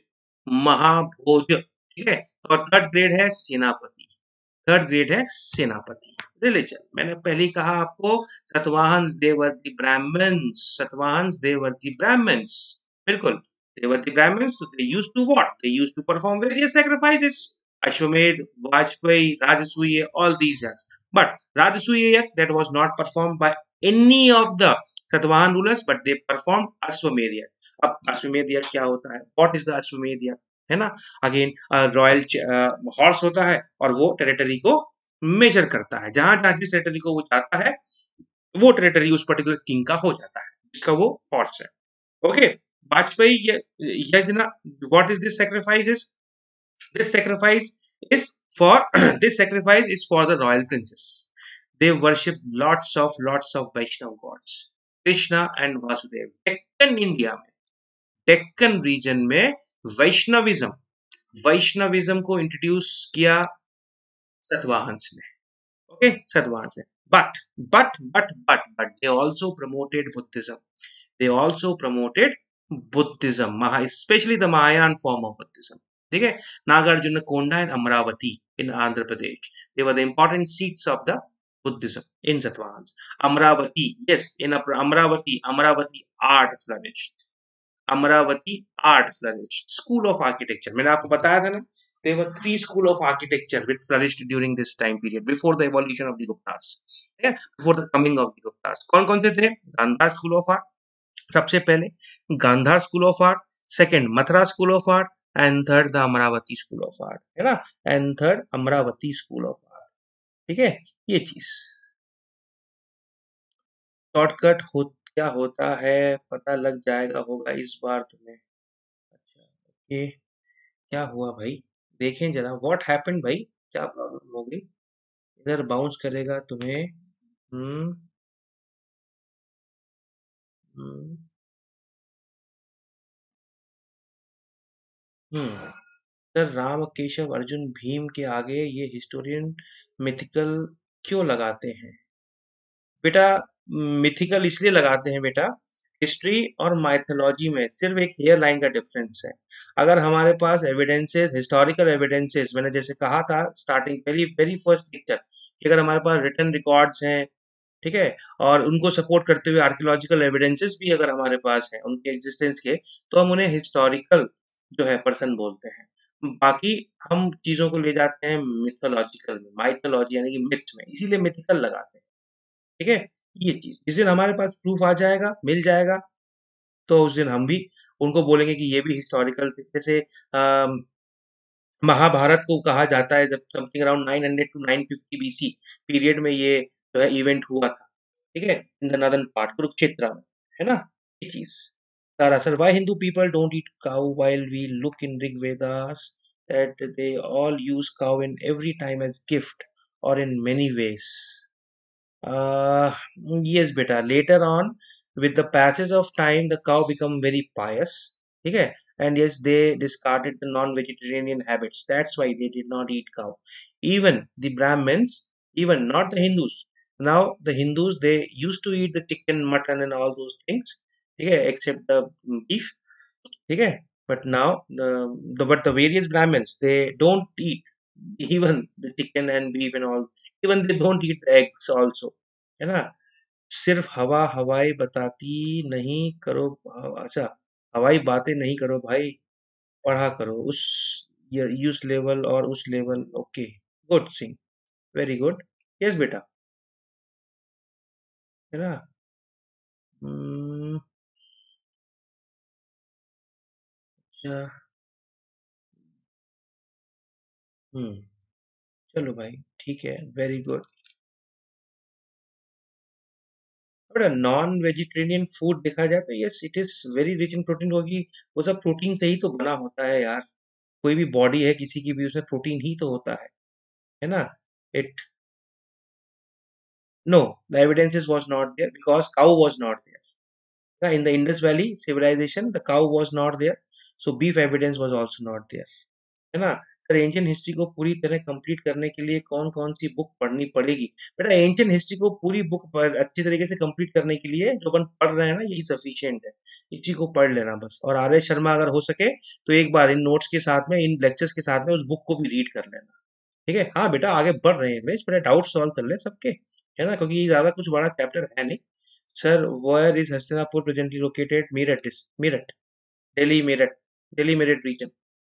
महाभोज, ठीक है, और थर्ड ग्रेड है सेनापति, थर्ड ग्रेड है सेनापति। रिलीजन, मैंने पहले ही कहा आपको, Satavahanas they were the Brahmins, Satavahanas they were the Brahmins, बिल्कुल they were the Brahmins, so they used to what? They used to perform various sacrifices. Ashwamedh, Vajpayee, Rajasuya, all these acts. But Rajasuya that was not performed by any of the Satavahan rulers, but they performed Ashwamedh. अब Ashwamedh क्या होता है? What is the Ashwamedh? है ना? Again, royal horse होता है और वो टेरिटरी को मेजर करता है, जहां जहां जिस टेरिटरी को वो जाता है वो टेरिटरी उस पर्टिकुलर किंग का हो जाता है, जिसका वो हॉर्स है। Okay, Vajpayee Yajna, what is this sacrifice is? This sacrifice is for this sacrifice is for the royal princess. They worship lots of lots of Vaishnav gods, Krishna and Vasudev. Deccan India में, Deccan region में वैष्णविज्म, वैष्णविज्म को introduce किया सतवाहन्स ने। Okay, सतवाहन्स ने, but but but but but they also promoted Buddhism. They also promoted Buddhism, especially the Mahayan form of Buddhism. ठीक है, नागार्जुन कोंडा and Amravati in Andhra Pradesh, they were the important seats of the Buddhism in Satvahans. Amravati, yes, in Amravati, Amravati art flourished. Amravati art flourished. School of architecture, मैंने आपको बताया था ना, there were three school of architecture which flourished during this time period before the evolution of the Guptas. Yeah, before the coming of the Guptas. कौन कौन से थे? Gandhara school of art, सबसे पहले Gandhara school of art, second Mathura school of art, and third the Amaravati school of art, है ना, and third Amaravati school of art. ठीक है, ये चीज शॉर्टकट हो क्या होता है पता लग जाएगा होगा इस बार तुम्हें। अच्छा, ओके, क्या हुआ भाई, देखें जरा व्हाट हैपेंड भाई, क्या प्रॉब्लम हो गई, इधर बाउंस करेगा तुम्हें। हम्म हम्म हम्म सर राम केशव अर्जुन भीम के आगे ये हिस्टोरियन मिथिकल क्यों लगाते हैं बेटा? मिथिकल इसलिए लगाते हैं बेटा, हिस्ट्री और माइथोलॉजी में सिर्फ एक हेयर लाइन का डिफरेंस है। अगर हमारे पास एविडेंसेस, हिस्टोरिकल एविडेंसेस, मैंने जैसे कहा था starting very very first lecture कि अगर हमारे पास रिटन रिकॉर्ड्स हैं, ठीक है, और उनको सपोर्ट करते हुए आर्कियोलॉजिकल एविडेंसेस भी अगर हमारे पास हैं उनके एग्जिस्टेंस के, तो हम उन्हें हिस्टोरिकल जो है पर्सन बोलते हैं। बाकी हम चीजों को ले जाते हैं मिथोलॉजिकल में, माइथोलॉजी यानी कि मिथ में, इसीलिए मिथिकल लगाते हैं। ठीक है, ये चीज जिस दिन हमारे पास प्रूफ आ जाएगा, मिल जाएगा, तो उस दिन हम भी उनको बोलेंगे कि ये भी हिस्टोरिकल जैसे महाभारत को कहा जाता है जब something around nine hundred to nine fifty BC period में ये जो है इवेंट हुआ था, ठीक है, in the northern part Kurukshetra में, है ना, ये चीज सारा sir why Hindu people don't eat cow while we look in Rig Vedas that they all use cow in every time as gift और in many ways. Uh, yes, beta. Later on, with the passage of time, the cow become very pious. Okay, and yes, they discarded the non-vegetarian habits. That's why they did not eat cow. Even the Brahmins, even not the Hindus. Now the Hindus they used to eat the chicken, mutton, and all those things. Okay, except the mm, beef. Okay, but now the, the but the various Brahmins they don't eat even the chicken and beef and all. Even they don't eat the eggs also. है ना. सिर्फ हवा हवाई बताती नहीं करो. अच्छा, हवाई बातें नहीं करो भाई, पढ़ा करो उस यूज लेवल और उस level. Okay, good Singh, very good. Yes बेटा, है ना. हम्म, अच्छा. हम्म, चलो भाई, ठीक है, very good. But non vegetarian food देखा जाए तो yes it is very rich in protein, क्योंकि वो सब प्रोटीन से ही तो बना होता है यार. कोई भी बॉडी है किसी की भी उसमें प्रोटीन ही तो होता है है ना. It No, the evidences was not there because cow was not there. Yeah, in the Indus Valley civilization, the cow was not there, so beef evidence was also not there. है ना. Sir ancient history को पूरी तरह complete करने के लिए कौन कौन सी बुक पढ़नी पड़ेगी? बेटा एंशियंट हिस्ट्री को पूरी बुक पर अच्छी तरीके से कंप्लीट करने के लिए जो अपन पढ़ रहे हैं ना यही सफिशिएंट है. इसी को पढ़ लेना बस. और आर एस शर्मा अगर हो सके तो एक बार इन नोट्स के साथ में इन लेक्चर्स के साथ में उस बुक को भी रीड कर लेना. ठीक है. हाँ बेटा आगे बढ़ रहे हैं अंग्रेज, पहले डाउट सॉल्व कर ले सबके, है ना, क्योंकि ये ज्यादा कुछ बड़ा चैप्टर है नहीं. Sir where is Hastinapur presently located? Meerut. Meerut, Delhi Meerut, Delhi Meerut region.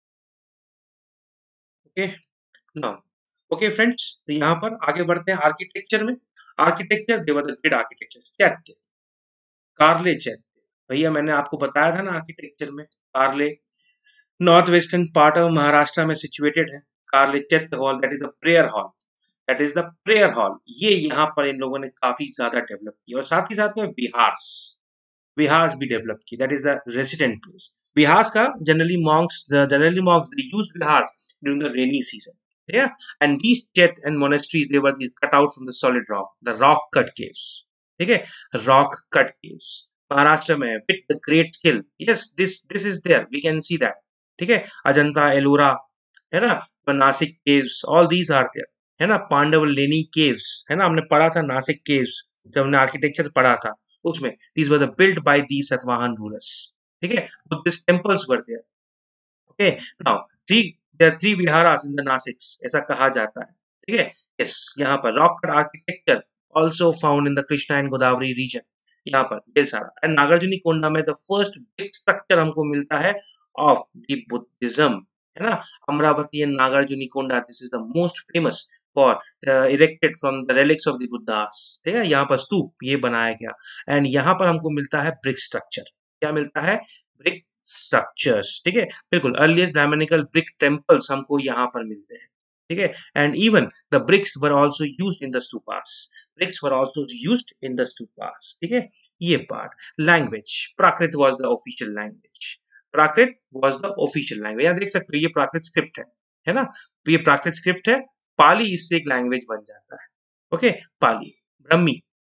Okay now. Okay friends, तो यहाँ पर आगे बढ़ते हैं आर्किटेक्चर में. Architecture they were the great architecture chaitya, Karle चैत्य. भैया मैंने आपको बताया था ना आर्किटेक्चर में Karle north western part of Maharashtra में सिचुएटेड है. Karle chaitya hall that is a prayer hall, that is the prayer hall. ये यहाँ पर इन लोगों ने काफी ज्यादा डेवलप किया और साथ ही साथ में विहार्स विहार्स भी डेवलप की, that is the resident place. Viharas का generally monks generally monks they use viharas during the rainy season. Yeah, and these jet and monasteries they were cut out from the solid rock, the rock cut caves. ठीक है, rock cut caves Maharashtra में है with the great skill. Yes, this this is there, we can see that. ठीक है, अजंता एलोरा, है ना, Nashik caves, all these are there. है ना, पांडव लेनी caves, है ना, हमने पढ़ा था नासिक caves जब हमने आर्किटेक्चर पढ़ा था उसमें. these were the built by these Satavahan rulers. ठीक है, so these temples were there. Okay, now three there are three viharas in the Nasiks, ऐसा कहा जाता है. ठीक है. yes, यहाँ पर rock cut architecture also found in the Krishna and Godavari region. यहाँ पर ढेर सारा. and नागार्जुनी कोंडा में the first big structure हमको मिलता है of the Buddhism, है ना, Amravati and Nagarjuni Konda. this is the most famous for uh, erected from the relics of the Buddhas. ठीक है, यहाँ पर स्तूप ये बनाया गया. and यहाँ पर हमको मिलता है brick structure. क्या मिलता है? brick structures. ठीक है, बिल्कुल अर्लीस्ट ब्राह्मणिकल ब्रिक टेम्पल्स हमको यहाँ पर मिलते हैं. ठीक है, and even the bricks were also used in the stupas. Bricks were also used in the stupas. ठीक है, ये part. Language, Prakrit was the official language. Prakrit was the official language. यहाँ देख सकते हो ये प्राकृत स्क्रिप्ट है, है ना, ये प्राकृत स्क्रिप्ट है. पाली इससे एक लैंग्वेज बन जाता है. ओके, पाली ब्रह्मी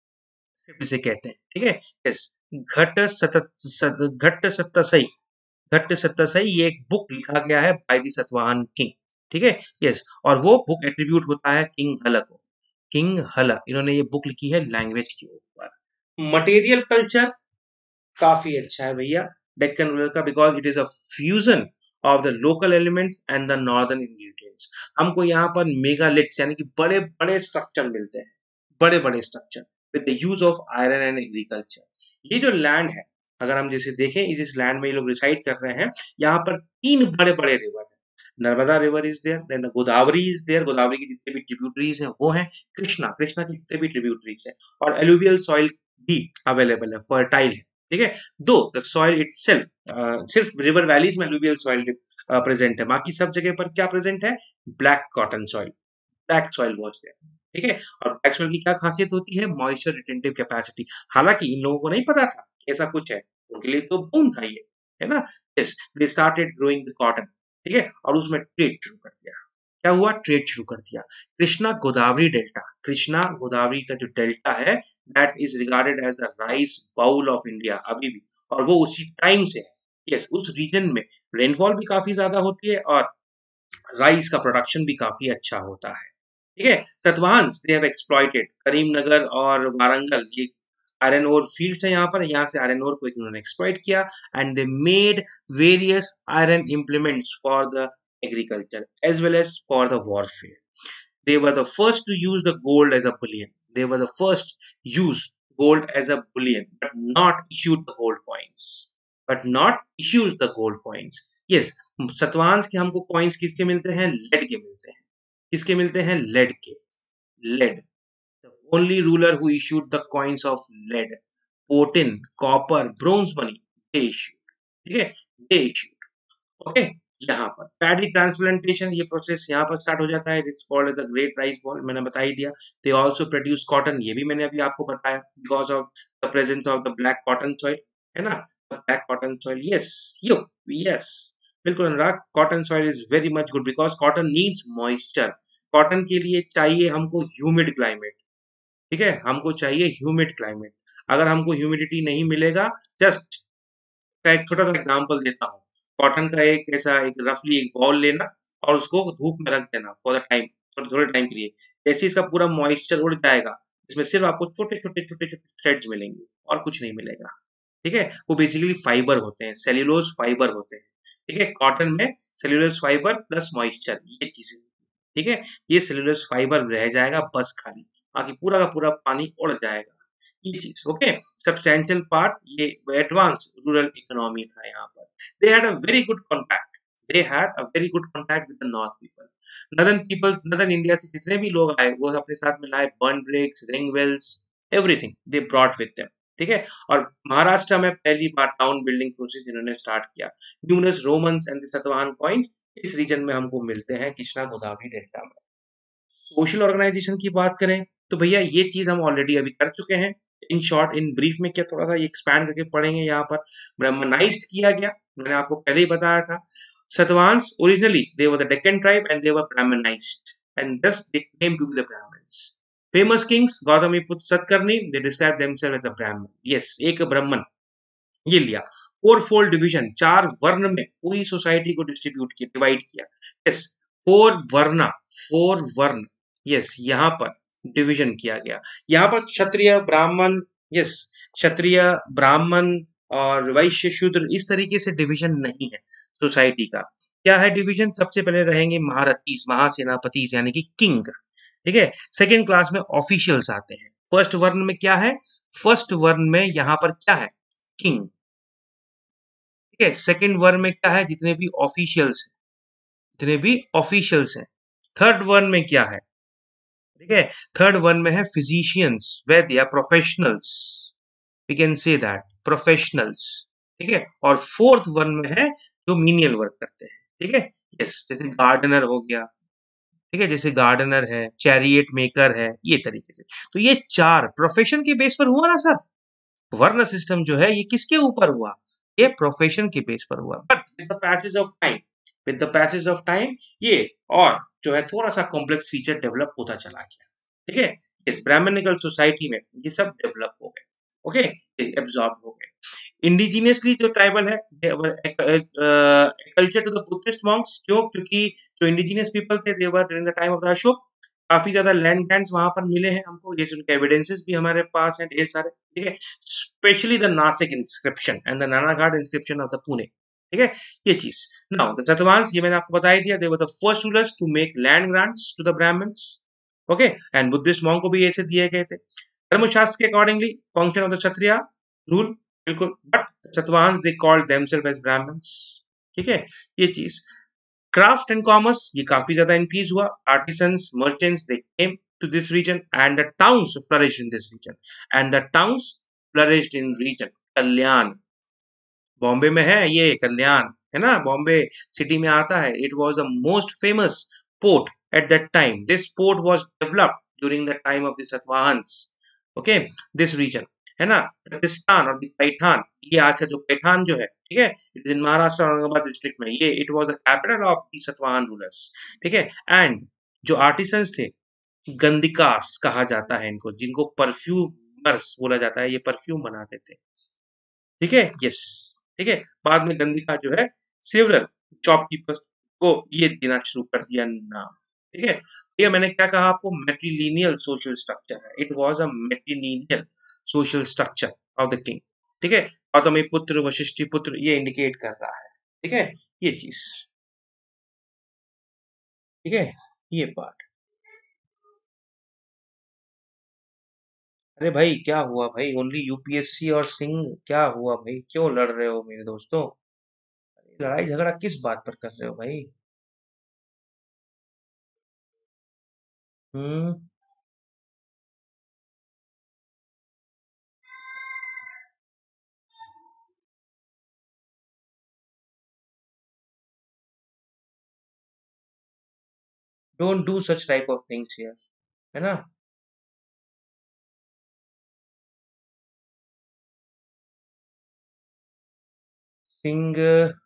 इसे कहते हैं. ठीक है, यस. घट सत घट सत्तसई घट सत्तसई ये एक बुक लिखा गया है बाय द सतवाहन किंग. ठीक है, यस. और वो बुक एट्रीब्यूट होता है किंग हल को. किंग हल इन्होंने ये बुक लिखी है लैंग्वेज के ऊपर. मटेरियल कल्चर काफी अच्छा है भैया डेक्कन रूरल का, because it is a fusion of the local elements and the northern ingredients. हमको यहाँ पर मेगालिथ्स यानी कि बड़े बड़े स्ट्रक्चर मिलते हैं, बड़े बड़े structure with the use of iron and agriculture. ये जो लैंड है अगर हम जैसे देखें इस इस लैंड में ये लोग रिसाइड कर रहे हैं. यहाँ पर तीन बड़े बड़े रिवर है. Narmada river is there, then Godavari is there, Godavari की जितने भी ट्रिब्यूटरीज हैं वो हैं. कृष्णा, कृष्णा की जितने भी ट्रिब्यूटरीज हैं, और एलुवियल सॉइल भी अवेलेबल है, फर्टाइल है. ठीक है। दो द सॉइल इटसेल्फ सिर्फ रिवर वैलीज में अलूवियल सॉइल प्रेजेंट है, बाकी सब जगह पर क्या प्रेजेंट है, black cotton soil, black soil बहुत है, ठीक है। और ब्लैक सॉइल की क्या खासियत होती है, मॉइस्चर रिटेंटिव कैपेसिटी। हालांकि इन लोगों को नहीं पता था ऐसा कुछ है, उनके लिए तो बूम था ये, है ना। Yes, they started growing the cotton, ठीक है, और उसमें ट्रेड शुरू कर दिया। क्या हुआ, ट्रेड शुरू कर दिया। कृष्णा गोदावरी डेल्टा, कृष्णा गोदावरी का जो डेल्टा है that is regarded as the rice bowl of India अभी भी, और वो उसी टाइम से है। यस, उस रीजन में रेनफॉल भी काफी ज्यादा होती है और राइस का प्रोडक्शन भी काफी अच्छा होता है, ठीक है। Satavahanas they have exploited Karimnagar और वारंगल, ये आयरन ओर फील्ड है यहाँ पर, यहाँ से आयरन ओर को इन्होंने एक्सप्लॉइट किया and they made various iron implements for the agriculture as well as for the warfare. They were the first to use the gold as a bullion. They were the first use gold as a bullion, but not issued the gold coins. But not issued the gold coins. Yes, Satavahanas के हमको coins किसके मिलते हैं, lead के मिलते हैं। किसके मिलते हैं, lead के, lead. The only ruler who issued the coins of lead, potin, copper, bronze money, they issued. ठीक है, they issued. ओके, यहाँ पर पैडी ट्रांसप्लांटेशन, ये प्रोसेस यहाँ पर स्टार्ट हो जाता है, it's called the great rice bowl, मैंने बता ही दिया। दे आल्सो प्रोड्यूस कॉटन, ये भी मैंने अभी आपको बताया, because of the presence of the black cotton soil, है ना, black cotton soil. Yes, you yes, बिल्कुल Anurag, cotton soil is very much good because cotton needs moisture. Cotton के लिए चाहिए हमको ह्यूमिड क्लाइमेट, ठीक है, हमको चाहिए ह्यूमिड क्लाइमेट। अगर हमको ह्यूमिडिटी नहीं मिलेगा, जस्ट का एक छोटा सा एग्जांपल देता हूँ, कॉटन का एक ऐसा एक रफली एक बॉल लेना और उसको धूप में रख देना फॉर द टाइम, थोड़े थोड़े टाइम के लिए, जैसे इसका पूरा मॉइस्चर उड़ जाएगा, इसमें सिर्फ आपको छोटे छोटे छोटे छोटे थ्रेड्स मिलेंगे और कुछ नहीं मिलेगा, ठीक है। वो बेसिकली फाइबर होते हैं, सेल्यूलोज फाइबर होते हैं, ठीक है। कॉटन में सेल्यूलोज फाइबर प्लस मॉइस्चर, ये चीजें, ठीक है, ये सेल्यूलोज फाइबर रह जाएगा बस खाली, बाकी पूरा का पूरा पानी उड़ जाएगा, ये चीज। ओके, सब्सटेंशियल पार्ट, ये एडवांस रूरल इकोनॉमी था यहाँ पर। They had a very good contact, they had a very good contact with the north people. Northern people, northern India से जितने भी लोग आए वो अपने साथ में लाए burn bricks, ring wells, everything they brought with them, ठीक है। और महाराष्ट्र में पहली बार टाउन बिल्डिंग प्रोसेस इन्होंने स्टार्ट किया। Numerous Romans and the Satavahana coins इस रीजन में हमको मिलते हैं, कृष्णा गोदावरी डेल्टा में। सोशल ऑर्गेनाइजेशन की बात करें तो भैया ये चीज हम ऑलरेडी अभी कर चुके हैं। इन शॉर्ट, इन ब्रीफ में क्या थोड़ा सा एक्सपैंड करके पढ़ेंगे। यहाँ पर ब्राह्मणाइज्ड किया गया, मैंने आपको पहले ही बताया था। Satavahanas originally they were the Deccan tribe and they were Brahmanised and thus they came to be the Brahmins. Famous kings Gautamiputra Satakarni, they describe themselves as a Brahmin. Yes, एक ब्राह्मण, ये लिया। फोर फोल्ड डिवीजन, चार वर्ण में पूरी सोसाइटी को डिस्ट्रीब्यूट किया, डिवाइड किया। Yes, four varna, four varna, yes, यहाँ पर डिवीजन किया गया। यहाँ पर क्षत्रिय ब्राह्मण, यस, क्षत्रिय ब्राह्मण और वैश्य शूद्र, इस तरीके से डिवीजन नहीं है सोसाइटी का। क्या है डिवीजन, सबसे पहले रहेंगे महारथीस, महासेनापति यानी कि किंग, ठीक है। सेकेंड क्लास में ऑफिशियल्स आते हैं। फर्स्ट वर्ण में क्या है, फर्स्ट वर्ण में यहाँ पर क्या है, किंग, ठीक है। सेकेंड वर्ण में क्या है, जितने भी ऑफिशियल्स हैं, जितने भी ऑफिशियल्स हैं। थर्ड वर्ण में क्या है, ठीक है, थर्ड वन में है physicians, vaidya, professionals, we can say that professionals, ठीक है। और फोर्थ वन में है जो मीनियल वर्क करते हैं, ठीक है। यस, जैसे गार्डनर हो गया, ठीक है, जैसे गार्डनर है, चैरियट मेकर है, ये तरीके से। तो ये चार प्रोफेशन के बेस पर हुआ ना सर, वर्ण सिस्टम जो है ये किसके ऊपर हुआ, ये प्रोफेशन के बेस पर हुआ। But with the passage of time, with the passage of time ये और जो है थोड़ा सा कॉम्प्लेक्स फीचर डेवलप होता चला गया, ठीक है। इस ब्राह्मणिकल सोसाइटी में ये सब डेवलप हो गए, ओके, एब्जॉर्ब हो गए। इंडिजिनियसली जो ट्राइबल है, culture to the Buddhist monks, क्यों, क्योंकि जो इंडिजिनियस पीपल थे they were during the time of the Ashoka, काफी ज्यादा लैंड ग्रांट्स वहां पर मिले हैं हमको, ये उनके एविडेंसेस भी हमारे पास हैं ढेर सारे, ठीक है। Specially the Nashik inscription and the Naneghat inscription of the Pune, ठीक है, ये चीज। नाउ द सतवाहंस, ये मैंने आपको बता ही दिया, they were the first rulers to make land grants to the Brahmins, okay, and Buddhist monk को भी ऐसे दिए गए थे। धर्मशास्त्र के accordingly function of the Kshatriya rule, बिल्कुल, but Satavahanas they called themselves as Brahmins, ठीक है, ये चीज। क्राफ्ट एंड कॉमर्स, ये काफी ज्यादा इंक्रीज हुआ। Artisans, merchants, they came to this region and the towns flourished in this region and the towns flourished in region Kalyan, Bombay में है ये कल्याण, है ना, बॉम्बे सिटी में आता है। It was the most famous port at that time. This port was developed during the time of the Satavahanas. Okay, this region, है ना, राजस्थान और पैठान, ये आज का जो पैठान जो है, ठीक है, it is in Maharashtra Aurangabad district में। ये it was the capital of the Satavahana rulers, ठीक है। एंड जो आर्टिसंस थे, गंदिकास कहा जाता है इनको, जिनको परफ्यूमर्स बोला जाता है, ये परफ्यूम बनाते थे, ठीक है, यस, ठीक है। बाद में गंदिका जो है सेवरल शॉपकीपर को ये देना शुरू कर दिया नाम, ठीक है। ये मैंने क्या कहा आपको, मैट्रिलिनियल सोशल स्ट्रक्चर है। It was a matrilineal social structure of the king, ठीक है। गौतमी पुत्र, वशिष्ठी पुत्र, ये इंडिकेट कर रहा है, ठीक है, ये चीज, ठीक है, ये पार्ट। अरे भाई क्या हुआ भाई, ओनली यूपीएससी और सिंह, क्या हुआ भाई, क्यों लड़ रहे हो मेरे दोस्तों, लड़ाई झगड़ा किस बात पर कर रहे हो भाई। हम्म। Don't do such type of things here, है ना। सिंह,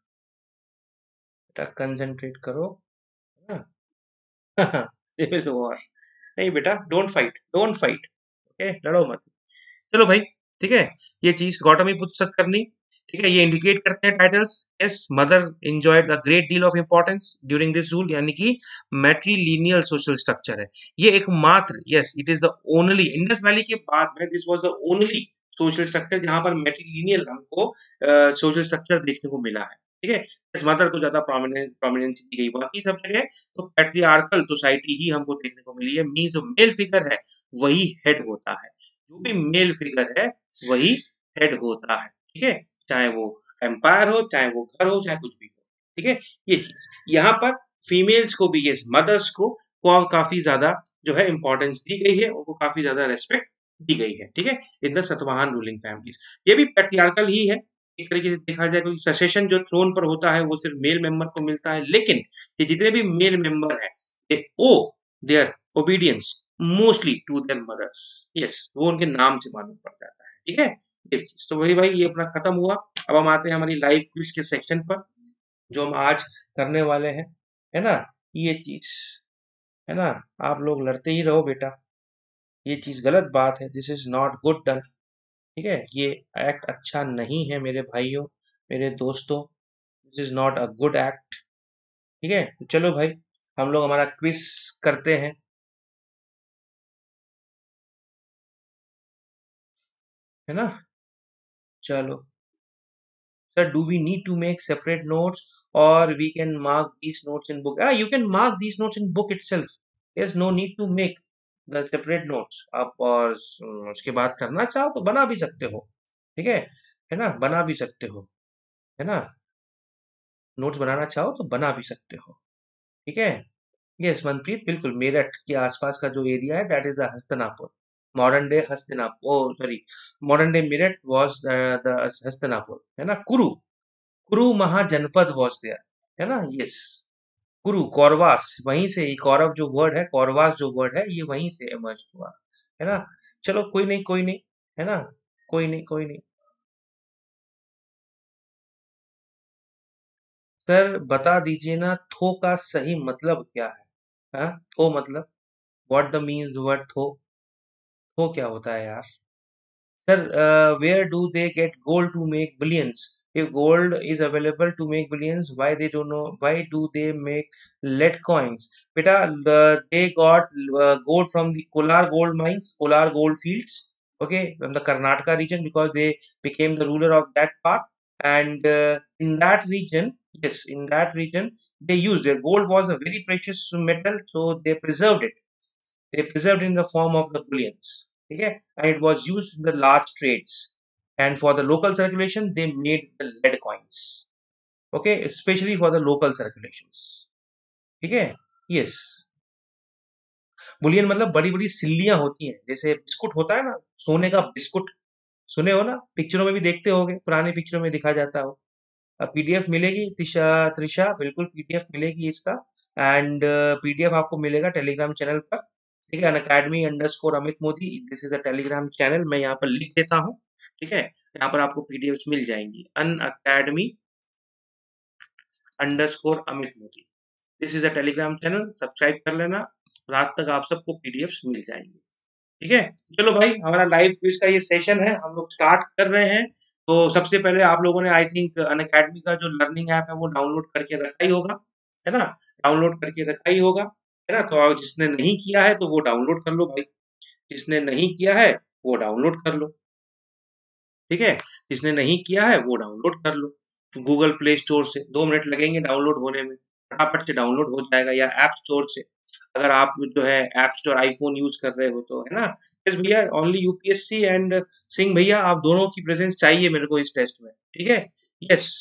बेटा कंसंट्रेट करो, है ना। सिविल वॉर नहीं बेटा, don't fight, don't fight, okay, लड़ो मत। चलो भाई, ठीक है, ये चीज गौतमी पुत्र सतकर्णी, ठीक है, ये इंडिकेट करते हैं titles. Yes, mother enjoyed a great deal of importance during this rule, यानी कि मैट्रिलिनियल सोशल स्ट्रक्चर है ये एकमात्र। Yes, it is the only, Indus valley के बाद में this was the only social structure जहां पर मैट्रिलिनियल हमको सोशल स्ट्रक्चर देखने को मिला है, ठीक है। इस मदर को ज्यादा प्रोमिनेंस प्रोमिनेंस दी गई, बाकी सब जगह तो पैट्रियार्कल सोसाइटी ही हमको देखने को मिली है। मीन जो मेल फिगर है वही हेड होता है, जो भी मेल फिगर है वही हेड होता है, ठीक है, चाहे वो एम्पायर हो, चाहे वो घर हो, चाहे कुछ भी हो, ठीक है, ये चीज। यहाँ पर फीमेल्स को भी, ये मदर्स को, को काफी ज्यादा जो है इंपॉर्टेंस दी गई है, उनको काफी ज्यादा रेस्पेक्ट दी गई है, ठीक है, in the Satavahana ruling families. ये भी पैट्रियार्कल ही है एक तरीके से देखा जाए, क्योंकि ससेशन जो थ्रोन पर होता है वो सिर्फ मेल मेंबर को मिलता है, लेकिन ये जितने भी मेल मेंबर हैं they owe their obedience mostly to their mothers. Yes, वो उनके नाम से मालूम पड़ जाता है, ठीक है, ये चीज। तो वही भाई, ये अपना खत्म हुआ। अब हम आते हैं हमारी लाइव क्विज के सेक्शन पर, जो हम आज करने वाले हैं, है ना, ये चीज, है ना। आप लोग लड़ते ही रहो बेटा, ये चीज गलत बात है, this is not good done, ठीक है, ये एक्ट अच्छा नहीं है मेरे भाइयों, मेरे दोस्तों, this is not a good act, ठीक है। तो चलो भाई, हम लोग हमारा क्विज करते हैं, है ना। चलो sir, do we need to make separate notes, or we can mark these notes in book? Ah, you can mark these notes in book itself. There's no need to make the separate notes. आप और उस- उसके बाद करना चाहो तो बना भी सकते हो, ठीक है है ना, बना भी सकते हो, है ना, नोट्स बनाना चाहो तो बना भी सकते हो, ठीक है। यस मनप्रीत, बिल्कुल मेरठ के आसपास का जो एरिया है, that is the Hastinapur, modern day Hastinapur, oh sorry, modern day Meerut was the Hastinapur, है ना। कुरु, कुरु महाजनपद वाज देयर, है ना, यस। कुरु, कौरवास, वहीं से ही कौरव जो वर्ड है, कौरवास जो वर्ड है, ये वहीं से इमर्ज हुआ, है ना। चलो कोई नहीं, कोई नहीं, है ना, कोई नहीं, कोई नहीं। सर बता दीजिए ना, थो का सही मतलब क्या है, हाँ, थो मतलब, व्हाट द मीन्स वर्ड थो, थो क्या होता है यार। Sir, uh, where do they get gold to make billions? If gold is available to make billions, why they don't know? Why do they make lead coins? Beta, the, they got uh, gold from the Kolar gold mines, Kolar gold fields. Okay, from the Karnataka region, because they became the ruler of that part. And uh, in that region, yes, in that region, they used their gold was a very precious metal, so they preserved it. They preserved in the form of the bullions. Okay, and it was used in the large trades. And for the local circulation, they made the lead coins. Okay, especially for the local circulations. ठीक है, yes. Boolean मतलब बड़ी बड़ी सिल्लियां होती हैं, जैसे biscuit होता है ना, सोने का बिस्कुट, सुने हो ना, पिक्चरों में भी देखते होगे, पुरानी पिक्चरों में दिखा जाता हो। पीडीएफ मिलेगी त्रिशा त्रिशा बिल्कुल पीडीएफ मिलेगी इसका। एंड पीडीएफ आपको मिलेगा टेलीग्राम चैनल पर, ठीक है, Unacademy underscore Amit Modi, this is a Telegram channel, मैं यहाँ पर लिख देता हूँ, ठीक है। यहाँ पर आपको पीडीएफ मिल जाएंगी, Unacademy underscore Amit Modi, this is a Telegram channel, subscribe कर लेना, रात तक आप सबको पीडीएफ मिल जाएंगे, ठीक है। चलो भाई, हमारा लाइव क्विज का ये सेशन है, हम लोग स्टार्ट कर रहे हैं। तो सबसे पहले आप लोगों ने आई थिंक अन अकेडमी का जो लर्निंग ऐप है वो डाउनलोड करके रखा ही होगा, है ना, डाउनलोड करके रखा ही होगा, है ना। तो जिसने नहीं किया है तो वो डाउनलोड कर लो भाई, जिसने नहीं किया है वो डाउनलोड कर लो, ठीक है, जिसने नहीं किया है वो डाउनलोड कर लो गूगल प्ले स्टोर से, दो मिनट लगेंगे डाउनलोड होने में, फटाफट से डाउनलोड हो जाएगा, या ऐप स्टोर से, अगर आप जो है ऐप स्टोर आईफोन यूज कर रहे हो तो, है ना। यस भैया, ओनली यूपीएससी एंड सिंह भैया, आप दोनों की प्रेजेंस चाहिए मेरे को इस टेस्ट में, ठीक है। यस,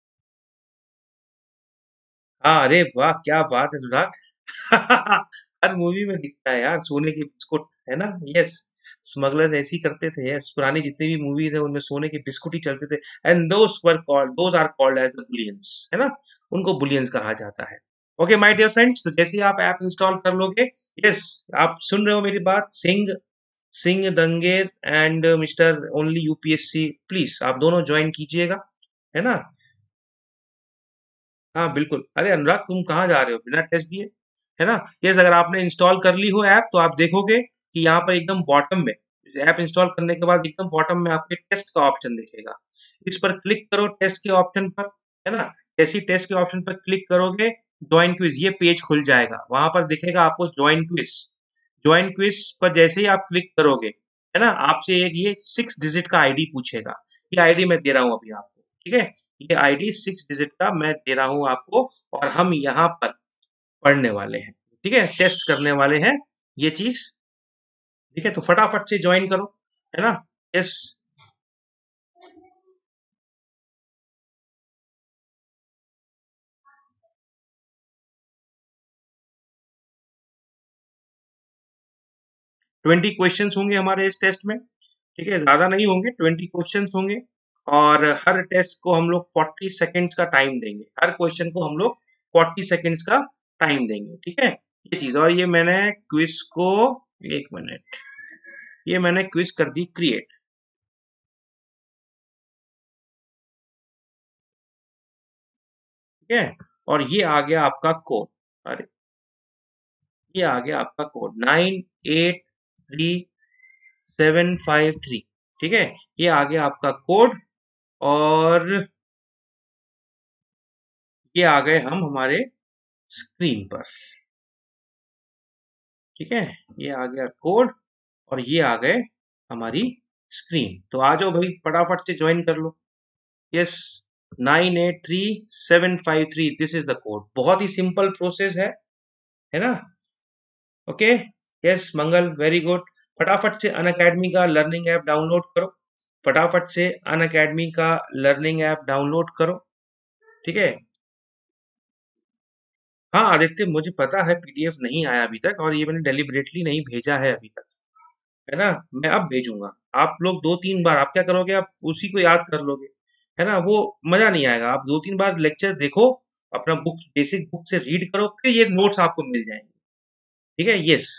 हाँ, अरे वाह, क्या बात है अनुराग। हर मूवी में दिखता है यार सोने की बिस्कुट, है ना। यस, स्मगलर्स ऐसे ही करते थे, यस, पुरानी जितनी भी मूवीज है उनमें सोने के बिस्कुट ही चलते थे, and those were called those are called as the bullions, है ना, उनको बुलियंस कहा जाता है। ओके माय डियर फ्रेंड्स, तो जैसे ही आप ऐप इंस्टॉल कर लोगे, यस, आप सुन रहे हो मेरी बात, सिंह सिंह दंगेर and mister only UPSC, please आप दोनों ज्वाइन कीजिएगा, है ना। हाँ बिल्कुल, अरे अनुराग तुम कहाँ जा रहे हो बिना टेस्ट दिए, है ना। यस, अगर आपने इंस्टॉल कर ली हो ऐप तो आप देखोगे कि यहाँ पर एकदम बॉटम में, ऐप इंस्टॉल करने के बाद एकदम बॉटम में आपके टेस्ट का ऑप्शन दिखेगा, इस पर क्लिक करो, टेस्ट के ऑप्शन पर, है ना। जैसे ही टेस्ट के ऑप्शन पर क्लिक करोगे, ज्वाइन क्विज ये पेज खुल जाएगा, वहां पर दिखेगा आपको ज्वाइन क्विज, ज्वाइन क्विज पर जैसे ही आप क्लिक करोगे, है ना, आपसे एक ये सिक्स डिजिट का आईडी पूछेगा, ये आईडी मैं दे रहा हूँ अभी आपको, ठीक है, ये आईडी सिक्स डिजिट का मैं दे रहा हूँ आपको, और हम यहाँ पर पढ़ने वाले हैं, ठीक है, टेस्ट करने वाले हैं ये चीज, ठीक है, तो फटाफट से ज्वाइन करो, है ना। यस, ट्वेंटी क्वेश्चन होंगे हमारे इस टेस्ट में, ठीक है, ज्यादा नहीं होंगे, ट्वेंटी क्वेश्चन होंगे, और हर टेस्ट को हम लोग फोर्टी सेकेंड्स का टाइम देंगे, हर क्वेश्चन को हम लोग फोर्टी सेकेंड्स का टाइम देंगे, ठीक है, ये चीज, और ये मैंने क्विज को, एक मिनट, ये मैंने क्विज कर दी क्रिएट, ठीक है, और ये आ गया आपका कोड, अरे ये आ गया आपका code nine eight three seven five three, ठीक है, ये आ गया आपका कोड, और ये आ गए हम हमारे स्क्रीन पर, ठीक है, ये आ गया कोड, और ये आ गए हमारी स्क्रीन, तो आ जाओ भाई फटाफट से ज्वाइन कर लो। Yes, nine eight three seven five three, this is the code, बहुत ही सिंपल प्रोसेस है है ना। Okay, yes Mangal, very good, फटाफट से अन अकेडमी का लर्निंग ऐप डाउनलोड करो, फटाफट से अन अकेडमी का लर्निंग ऐप डाउनलोड करो, ठीक है। हाँ आदित्य, मुझे पता है पीडीएफ नहीं आया अभी तक, और ये मैंने डेलिबरेटली नहीं भेजा है अभी तक, है ना, मैं अब भेजूंगा, आप लोग दो तीन बार, आप क्या करोगे, आप उसी को याद कर लोगे, है ना, वो मजा नहीं आएगा, आप दो तीन बार लेक्चर देखो, अपना बुक, बेसिक बुक से रीड करो, फिर ये नोट्स आपको मिल जाएंगे, ठीक है। यस,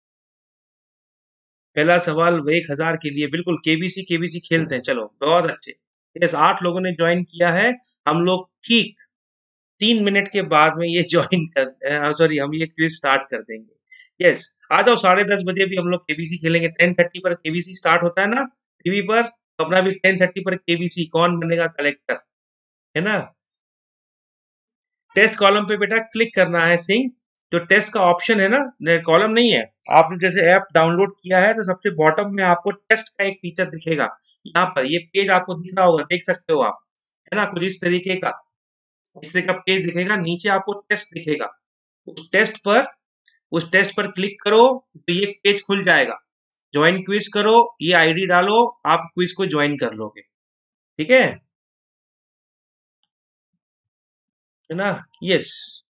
पहला सवाल वो एक हजार के लिए, बिल्कुल, केबीसी केबीसी खेलते हैं, चलो बहुत अच्छे। यस, आठ लोगों ने ज्वाइन किया है, हम लोग ठीक तीन मिनट के बाद में ये ज्वाइन कर, सॉरी, हम ये क्विज स्टार्ट कर देंगे। यस, आ जाओ, साढ़े दस बजे भी हम लोग केबीसी खेलेंगे, टेन थर्टी पर केबीसी स्टार्ट होता है ना टीवी पर, तो अपना भी टेन थर्टी पर केबीसी, कौन बनेगा कलेक्टर, है ना। टेस्ट कॉलम पे बेटा क्लिक करना है सिंह, जो टेस्ट का ऑप्शन है ना, कॉलम नहीं है, आपने जैसे ऐप डाउनलोड किया है तो सबसे बॉटम में आपको टेस्ट का एक फीचर दिखेगा, यहाँ पर ये पेज आपको दिख रहा होगा, देख सकते हो आप, है ना, कुछ इस तरीके का, इस तरह का पेज दिखेगा, नीचे आपको टेस्ट दिखेगा, उस टेस्ट पर उस टेस्ट पर क्लिक करो तो ये पेज खुल जाएगा, ज्वाइन क्विज करो, ये आईडी डालो, आप क्विज को ज्वाइन कर लोगे, ठीक है है ना। यस,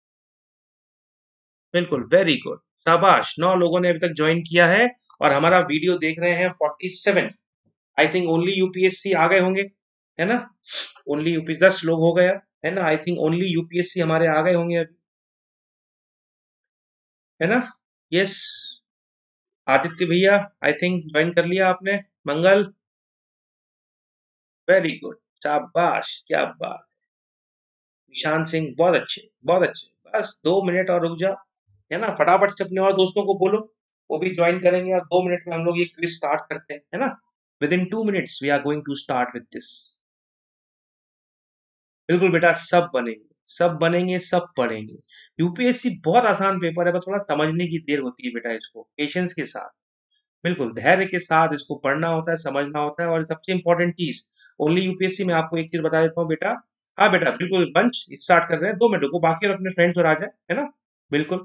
बिल्कुल, वेरी गुड, शाबाश, नौ लोगों ने अभी तक ज्वाइन किया है, और हमारा वीडियो देख रहे हैं forty seven, I think only UPSC आ गए होंगे, है ना? ओनली यूपी दस लोग हो गया, है ना? आई थिंक ओनली यूपीएससी हमारे आ गए होंगे अभी, है ना? यस, आदित्य भैया आई थिंक ज्वाइन कर लिया आपने। मंगल, वेरी गुड, शाबाश, क्या बात। निशान सिंह, बहुत अच्छे, बहुत अच्छे। बस दो मिनट और रुक जा, है ना? फटाफट से अपने और दोस्तों को बोलो, वो भी ज्वाइन करेंगे, और दो मिनट में हम लोग ये क्विज स्टार्ट करते हैं, है ना? Within two minutes we are going to start with this. बिल्कुल बेटा, सब बनेंगे, सब बनेंगे, सब पढ़ेंगे। यूपीएससी बहुत आसान पेपर है, बस थोड़ा समझने की देर होती है बेटा, इसको पेशेंस के साथ, बिल्कुल धैर्य के साथ इसको पढ़ना होता है, समझना होता है। और सबसे इंपॉर्टेंट चीज, ओनली यूपीएससी में आपको एक चीज बता देता हूँ बेटा। हाँ बेटा, बिल्कुल वंश स्टार्ट कर रहे हैं, दो मिनट को बाकी और अपने फ्रेंड्स और आ जाए, है ना? बिल्कुल,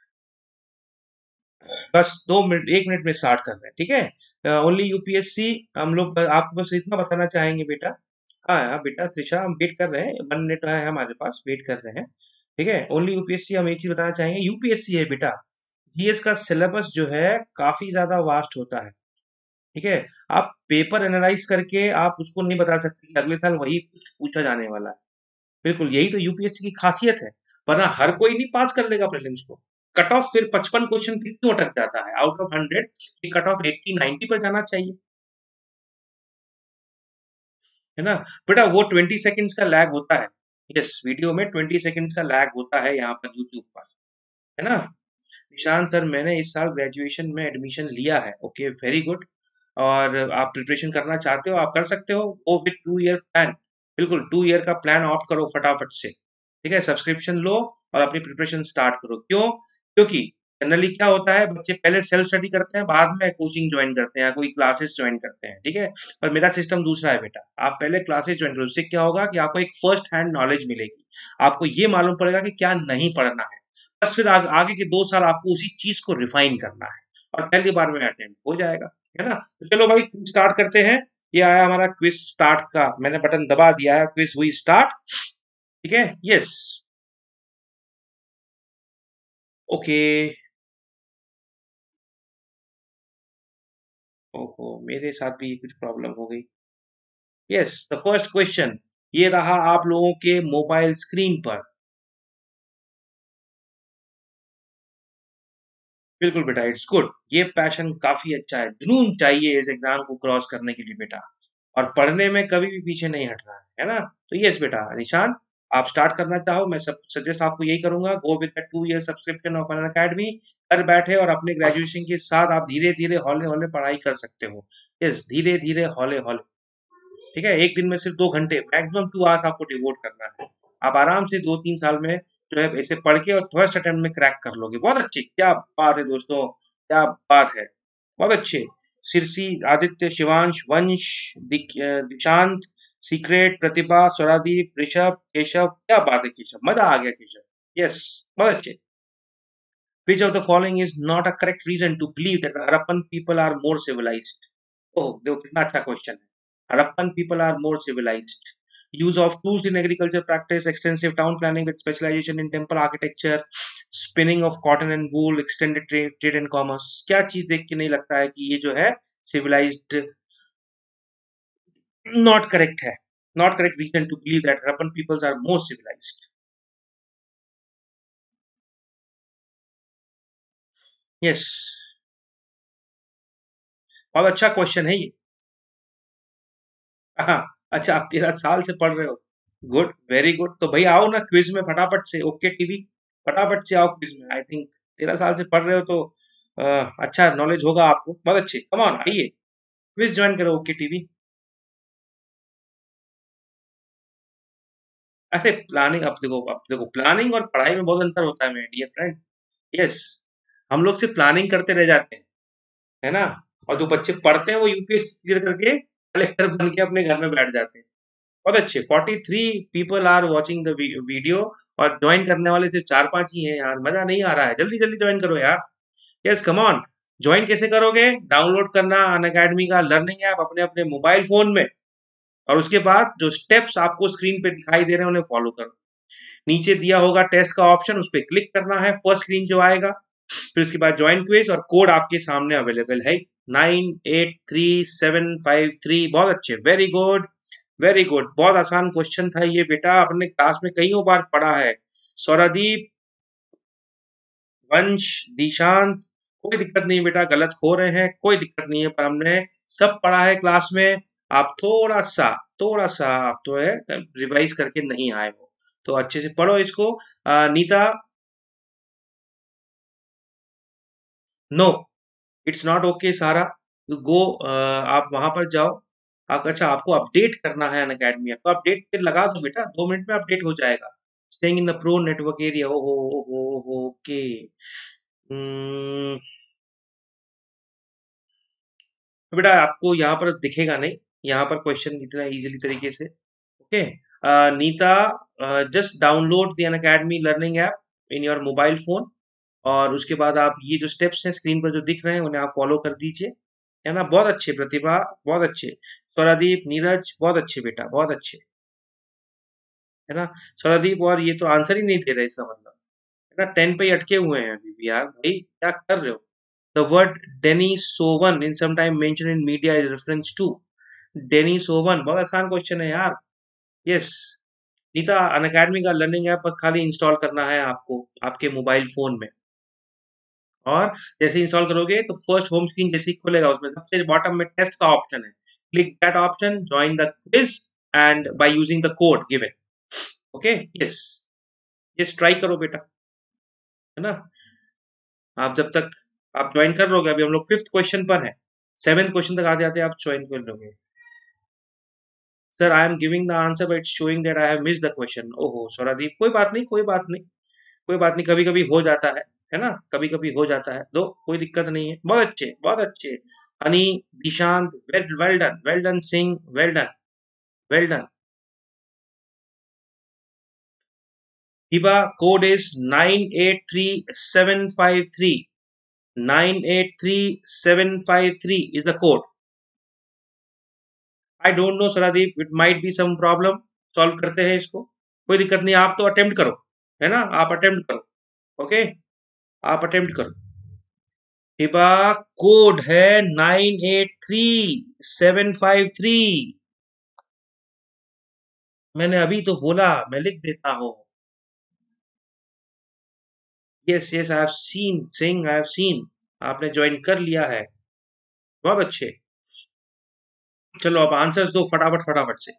बस दो मिनट, एक मिनट में स्टार्ट कर रहे हैं, ठीक है? ओनली यूपीएससी हम लोग, आपको बस इतना बताना चाहेंगे बेटा। हाँ हाँ बेटा त्रिशा, हम वेट कर रहे हैं, वन मिनट है हमारे पास, वेट कर रहे हैं, ठीक है? ओनली यूपीएससी हम एक चीज बताना चाहेंगे, यूपीएससी है बेटा, जीएस का सिलेबस जो है काफी ज्यादा वास्ट होता है, ठीक है? आप पेपर एनालाइज करके आप उसको नहीं बता सकते कि अगले साल वही कुछ पूछा जाने वाला है। बिल्कुल, यही तो यूपीएससी की खासियत है, वरना हर कोई नहीं पास कर लेगा प्रीलिम्स को। कट ऑफ फिर पचपन क्वेश्चन फिर क्यों अटक जाता है out of hundred? Cut off eighty ninety पर जाना चाहिए, है ना? बेटा वो ट्वेंटी सेकंड्स का लैग होता है, यस, वीडियो में ट्वेंटी सेकंड्स का लैग होता है यहाँ पर यूट्यूब पर, है ना? निशांत सर, मैंने इस साल ग्रेजुएशन में एडमिशन लिया है, ओके वेरी गुड। और आप प्रिपरेशन करना चाहते हो, आप कर सकते हो, वो विद टू ईयर प्लान, बिल्कुल टू ईयर का प्लान ऑप्ट करो फटाफट से, ठीक है? सब्सक्रिप्शन लो और अपनी प्रिपरेशन स्टार्ट करो। क्यों? क्योंकि जनरली क्या होता है, बच्चे पहले सेल्फ स्टडी करते हैं, बाद में कोचिंग ज्वाइन करते हैं या कोई क्लासेस ज्वाइन करते हैं, ठीक है? पर मेरा सिस्टम दूसरा है बेटा, आप पहले क्लासेस ज्वाइन करो, उससे क्या होगा कि आपको एक फर्स्ट हैंड नॉलेज मिलेगी, आपको ये मालूम पड़ेगा कि क्या नहीं पढ़ना है, बस फिर आग, आगे के दो साल आपको उसी चीज को रिफाइन करना है, और पहली बार में अटेम्प्ट हो जाएगा, है ना? तो चलो भाई स्टार्ट करते हैं। ये आया हमारा क्विज स्टार्ट का, मैंने बटन दबा दिया है, क्विज हुई स्टार्ट, ठीक है? Yes, okay. ओहो, मेरे साथ भी कुछ प्रॉब्लम हो गई। यस, द फर्स्ट क्वेश्चन ये रहा आप लोगों के मोबाइल स्क्रीन पर। बिल्कुल बेटा, इट्स गुड, ये पैशन काफी अच्छा है, जुनून चाहिए इस एग्जाम को क्रॉस करने के लिए बेटा, और पढ़ने में कभी भी पीछे नहीं हटना है, है ना? तो यस बेटा, निशान आप स्टार्ट करना चाहो, मैं सब सजेस्ट आपको यही करूंगा, go with the two year subscription of Unacademy. घर बैठे और अपने ग्रेजुएशन के साथ आप धीरे धीरे हौले हौले पढ़ाई कर सकते हो, यस, धीरे धीरे हौले हौले, ठीक है? एक दिन में सिर्फ दो घंटे, मैक्सिमम टू आवर्स आपको डिवोट करना है, आप आराम से दो तीन साल में जो है ऐसे पढ़ के और फर्स्ट अटेम्प्ट में क्रैक कर लोगे। बहुत अच्छी, क्या बात है दोस्तों, क्या बात है, बहुत अच्छे। सिरसी, आदित्य, शिवांश, वंश, दिक- अ, दिशांत, सीक्रेट, प्रतिभा, स्वरादीप, ऋषभ, केशव, क्या बात है केशव, मजा आ गया केशव, यस, बहुत अच्छे। Which of the following is not a correct reason to believe that the Harappan people are more civilized? Oh, देखो कितना अच्छा क्वेश्चन है। Harappan people are more civilized. Use of tools in agriculture practice, extensive town planning with specialization in temple architecture, spinning of cotton and wool, extended trade, trade and commerce. क्या चीज देख के नहीं लगता है कि ये जो है civilized? Not correct है। Not correct reason to believe that Harappan peoples are more civilized. Yes, बहुत अच्छा क्वेश्चन है ये। हाँ, अच्छा आप तेरह साल से पढ़ रहे हो, गुड, वेरी गुड। तो भाई आओ ना क्विज में फटाफट से, ओके टीवी, फटाफट से आओ क्विज में। आई थिंक तेरह साल से पढ़ रहे हो तो अ, अच्छा नॉलेज होगा आपको, बहुत अच्छे, कम ऑन आइए, क्विज ज्वाइन करो ओके टीवी। अरे प्लानिंग, अब देखो, अब देखो प्लानिंग और पढ़ाई में बहुत अंतर होता है मेरे डियर फ्रेंड, यस। हम लोग सिर्फ प्लानिंग करते रह जाते हैं, है ना? और जो बच्चे पढ़ते हैं वो यूपीएससी क्लियर करके कलेक्टर बन के अपने घर में बैठ जाते हैं। बहुत अच्छे, forty three people are watching the video, और ज्वाइन करने वाले सिर्फ चार पांच ही हैं यार, मजा नहीं आ रहा है, जल्दी जल्दी ज्वाइन करो यार। Yes, come on. ज्वाइन कैसे करोगे? डाउनलोड करना अन अकेडमी का लर्निंग ऐप अपने अपने मोबाइल फोन में, और उसके बाद जो स्टेप्स आपको स्क्रीन पे दिखाई दे रहे हैं उन्हें फॉलो करो। नीचे दिया होगा टेस्ट का ऑप्शन, उस पर क्लिक करना है, फर्स्ट स्क्रीन जो आएगा फिर उसके बाद ज्वाइन क्विज और कोड आपके सामने अवेलेबल है nine eight three seven five three. बहुत अच्छे, वेरी गुड वेरी गुड। बहुत आसान क्वेश्चन था ये बेटा, अपने क्लास में कईयों बार पढ़ा है। सौरदीप, वंश, दिशांत, कोई दिक्कत नहीं बेटा, गलत हो रहे हैं कोई दिक्कत नहीं है, पर हमने सब पढ़ा है क्लास में। आप थोड़ा सा थोड़ा सा आप तो है रिवाइज करके नहीं आए हो, तो अच्छे से पढ़ो इसको। आ, Neeta, no it's not okay Sara, go, आप वहां पर जाओ। आप, अच्छा आपको अपडेट करना है अन अकेडमी, तो अपडेट फिर लगा दो बेटा, दो मिनट में अपडेट हो जाएगा। Staying in the pro network area, ओहो ओहो ओके। बेटा आपको यहाँ पर दिखेगा नहीं, यहाँ पर क्वेश्चन इतना इजीली तरीके से। Okay Neeta, just download the Unacademy learning app in your mobile phone, और उसके बाद आप ये जो स्टेप्स हैं स्क्रीन पर जो दिख रहे हैं उन्हें आप फॉलो कर दीजिए, है ना। बहुत अच्छे प्रतिभा, बहुत अच्छे। स्वरादीप, नीरज, बहुत अच्छे बेटा, बहुत अच्छे, है ना। स्वरादीप, और ये तो आंसर ही नहीं दे रहे, इसका मतलब है ना टेन पे ही अटके हुए हैं अभी भी। यार भाई क्या कर रहे हो। The word Denisovan in some time mention in media is reference to Denisovan. बहुत आसान क्वेश्चन है यार। यस नीता, अन अकेडमी का लर्निंग ऐप बस खाली इंस्टॉल करना है आपको आपके मोबाइल फोन में, और जैसे इंस्टॉल करोगे तो फर्स्ट होम स्क्रीन जैसे ही खुलेगा उसमें सबसे बॉटम में टेस्ट का ऑप्शन है, click that option, join the quiz and by using the code given. Okay yes, yes try करो बेटा, है ना। आप जब तक आप ज्वाइन कर लोगे, अभी हम लोग फिफ्थ क्वेश्चन पर है, सेवेंथ क्वेश्चन तक आते आते आप ज्वाइन कर लोगे। Sir I am giving the answer but showing that I have missed the question. ओहो सौरादीप, कोई बात नहीं कोई बात नहीं कोई बात नहीं, कभी कभी हो जाता है है ना, कभी कभी हो जाता है, दो कोई दिक्कत नहीं है। बहुत अच्छे बहुत अच्छे। Honey, Dishant, well well done well done, Singh well done well done. Hiba, code is nine eight three seven five three, nine eight three seven five three is the code. I don't know Saradeep, it might be some problem, solve करते हैं इसको, कोई दिक्कत नहीं, आप तो attempt करो, है ना, आप अटेम्प्ट करो। ओके आप अटेम्प्ट करो। हिबा, कोड है nine eight three seven five three. मैंने अभी तो बोला, मैं लिख देता हूँ। Yes yes I have seen, Singh I have seen, आपने ज्वाइन कर लिया है, बहुत अच्छे। चलो अब आंसर्स दो फटाफट फटाफट से।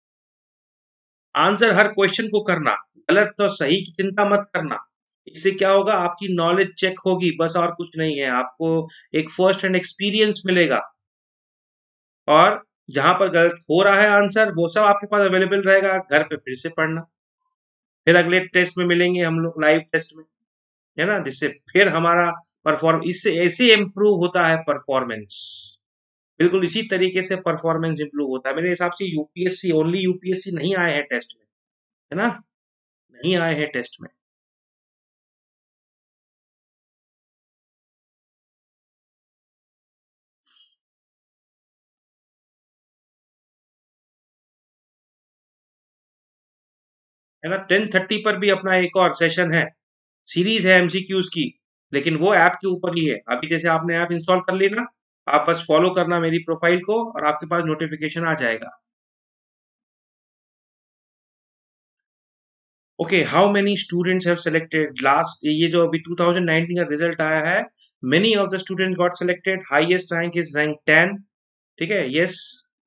आंसर हर क्वेश्चन को करना, गलत तो सही की चिंता मत करना, इससे क्या होगा आपकी नॉलेज चेक होगी, बस और कुछ नहीं है। आपको एक फर्स्ट हैंड एक्सपीरियंस मिलेगा, और जहां पर गलत हो रहा है आंसर वो सब आपके पास अवेलेबल रहेगा, घर पे फिर से पढ़ना। फिर अगले टेस्ट में मिलेंगे हम लोग, लाइव टेस्ट में, है ना, जिससे फिर हमारा परफॉर्म इससे ऐसे इम्प्रूव होता है परफॉर्मेंस, बिल्कुल इसी तरीके से परफॉर्मेंस इंप्रूव होता है। मेरे हिसाब से यूपीएससी, ओनली यूपीएससी नहीं आए हैं टेस्ट में, है ना, नहीं आए हैं टेस्ट में। है ना, टेन थर्टी पर भी अपना एक और सेशन है, सीरीज है एमसीक्यूज की, लेकिन वो ऐप के ऊपर ही है। अभी जैसे आपने ऐप इंस्टॉल कर ली ना, आप बस फॉलो करना मेरी प्रोफाइल को और आपके पास नोटिफिकेशन आ जाएगा। Okay how many students have selected last, ये जो अभी टू थाउजेंड नाइनटीन का रिजल्ट आया है, many of the students got selected, highest rank is rank ten. ठीक है यस,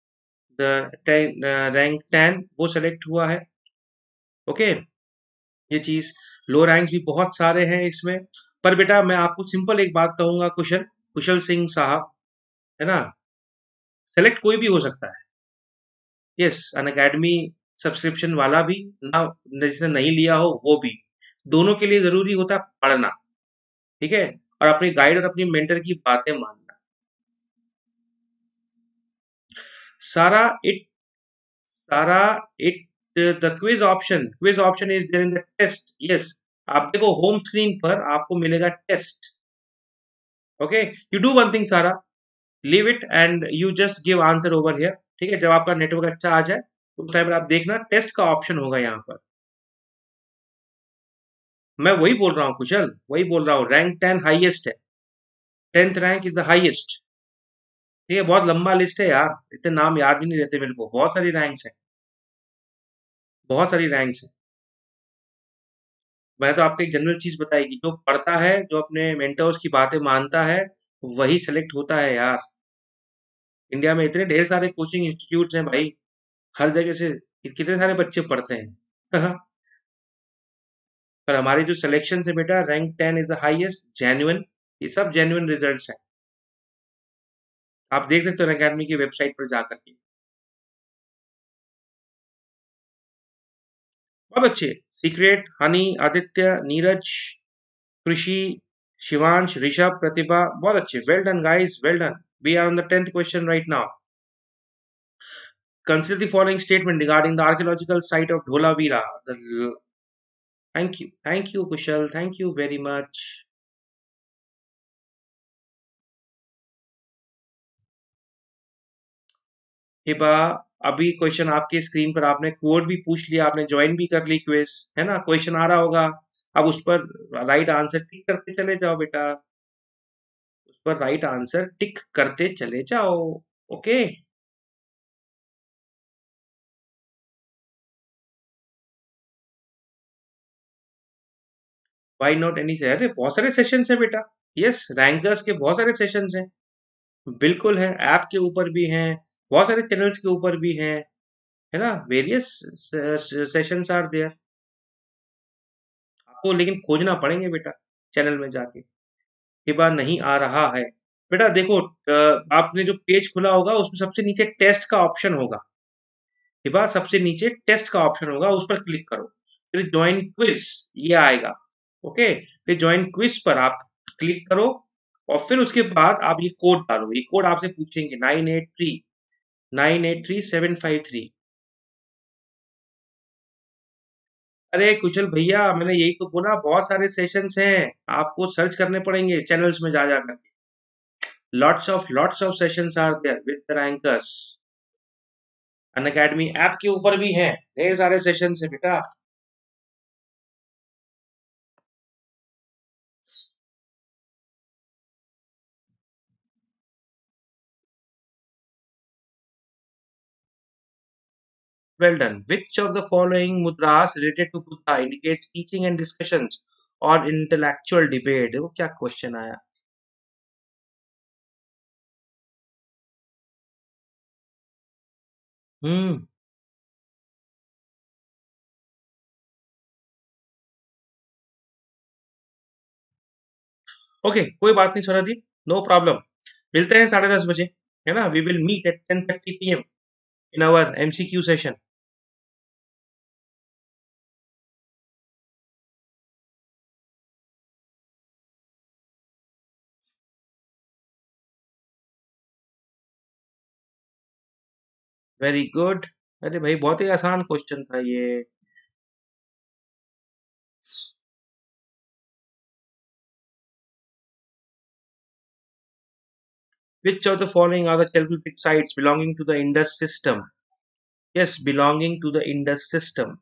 द रैंक टेन वो सेलेक्ट हुआ है। ओके ये चीज, लो रैंक्स भी बहुत सारे हैं इसमें, पर बेटा मैं आपको सिंपल एक बात कहूंगा, कुशल कुशल सिंह साहब, है ना, सेलेक्ट कोई भी हो सकता है। यस अन अकेडमी सब्सक्रिप्शन वाला भी, ना जिसने नहीं लिया हो वो भी, दोनों के लिए जरूरी होता है पढ़ना, ठीक है, और अपने गाइड और अपनी मेंटर की बातें मानना। Sara it Sara it the quiz option quiz option is there in the test. Yes आप देखो होम स्क्रीन पर आपको मिलेगा test. Okay you do one thing Sara, leave it and you just give answer over here, ठीक है, जब आपका नेटवर्क अच्छा आ जाए उस टाइम पर आप देखना टेस्ट का ऑप्शन होगा यहाँ पर। मैं वही बोल रहा हूँ कुशल, वही बोल रहा हूँ, रैंक टेन हाईएस्ट है, tenth rank is the highest. ठीक है, बहुत लंबा लिस्ट है यार, इतने नाम याद भी नहीं रहते मेरे को, बहुत सारी रैंक्स है, बहुत सारी रैंक्स है। मैं तो आपको एक जनरल चीज बताएगी, जो पढ़ता है, जो अपने मेंटर्स की बातें मानता है, वही सेलेक्ट होता है यार। इंडिया में इतने ढेर सारे कोचिंग इंस्टीट्यूट्स हैं भाई, हर जगह से कितने सारे बच्चे पढ़ते हैं। पर हमारी जो सिलेक्शन है बेटा, rank ten is the highest, genuine, ये सब जेन्युइन रिजल्ट्स हैं। आप देख सकते हो अकेडमी की वेबसाइट पर जाकर के। बहुत अच्छे, सीक्रेट, हनी, आदित्य, नीरज, कृषि, शिवांश, ऋषभ, प्रतिभा, बहुत अच्छे, well done guys, well done. We are on the tenth question right now. Consider the following statement regarding the archaeological site of Dholavira. The, thank you, thank you, Kushal. Thank you very much. Hiba, अभी question आपके screen पर, आपने code भी पूछ लिया, आपने join भी कर ली क्विज, है ना? क्वेश्चन आ रहा होगा, अब उस पर राइट आंसर टिक करते चले जाओ बेटा, उस पर राइट आंसर टिक करते चले जाओ। ओके, वाई नॉट एनी से, अरे बहुत सारे सेशंस है बेटा, यस, रैंकर्स के बहुत सारे सेशंस हैं, बिल्कुल है, ऐप के ऊपर भी हैं, बहुत सारे चैनल्स के ऊपर भी हैं, है ना? वेरियस सेशंस आर देयर, आपको लेकिन खोजना पड़ेंगे बेटा, चैनल में जाके। ये बार नहीं आ रहा है बेटा, देखो, अ, आपने जो पेज खुला होगा उसमें सबसे नीचे टेस्ट का ऑप्शन होगा, ये बार सबसे नीचे टेस्ट का ऑप्शन होगा, उस पर क्लिक करो, फिर ज्वाइन क्विज ये आएगा। ओके, फिर ज्वाइन क्विज पर आप क्लिक करो, और फिर उसके बाद आप ये कोड डालो, ये कोड आपसे पूछेंगे, nine eight three nine eight three seven five three. अरे कुशल भैया, मैंने यही तो बोला, बहुत सारे सेशंस हैं, आपको सर्च करने पड़ेंगे चैनल्स में जा जाकर। Lots of lots of sessions are there with the rankers. Unacademy app के ऊपर भी हैं, ढेर सारे सेशंस है बेटा। Well done. Which of the following mudras related to Buddha indicates teaching and discussions और इंटेलेक्चुअल डिबेट? देखो क्या क्वेश्चन आया। हम्म, ओके, कोई बात नहीं स्वरादीप, नो प्रॉब्लम। मिलते हैं साढ़े दस बजे, है ना? We will meet at ten thirty P M in our MCQ session. Very good. अरे भाई, बहुत ही आसान क्वेश्चन था ये। Which of the following are the Chalcolithic sites belonging to the Indus system? Yes, belonging to the Indus system.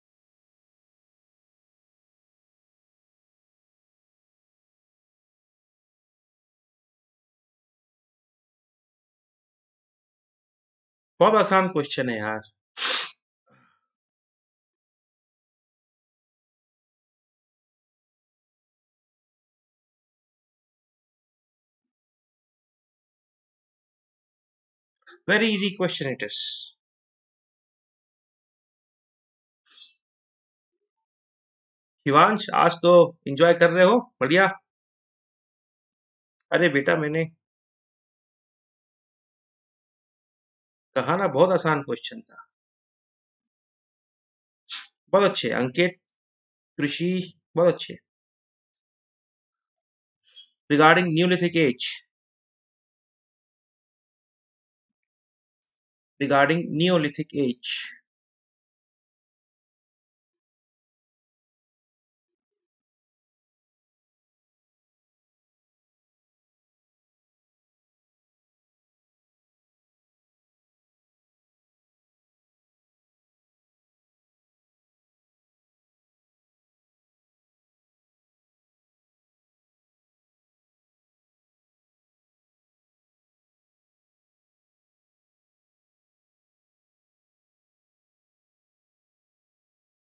बहुत आसान question है यार। Very easy question it is. Shivansh, आज तो एंजॉय कर रहे हो, बढ़िया। अरे बेटा, मैंने कहा ना, बहुत आसान क्वेश्चन था। बहुत अच्छे अंकित, कृषि, बहुत अच्छे। Regarding Neolithic age, regarding Neolithic age.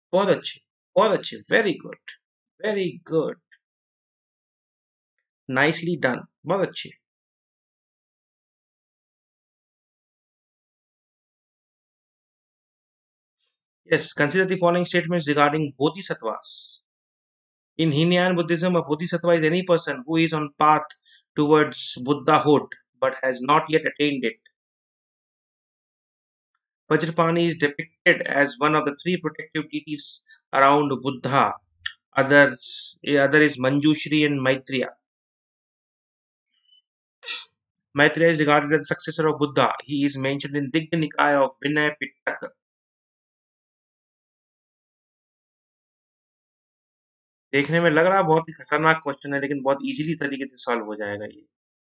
बहुत अच्छे, बहुत अच्छे, very good, very good, nicely done, बहुत अच्छे. Yes, consider the following statements regarding bodhisattvas. In Hinayan Buddhism, a bodhisattva is any person who is on path towards Buddhahood but has not yet attained it. Vajrapani is depicted as one of the three protective deities around Buddha. Others, other is Manjushri and Maitreya. Maitreya is regarded as the successor of Buddha. He is mentioned in Digha Nikaya of Vinaya Pitaka. देखने में लग रहा है बहुत ही खतरनाक question है, लेकिन बहुत इजीली तरीके से सॉल्व हो जाएगा ये.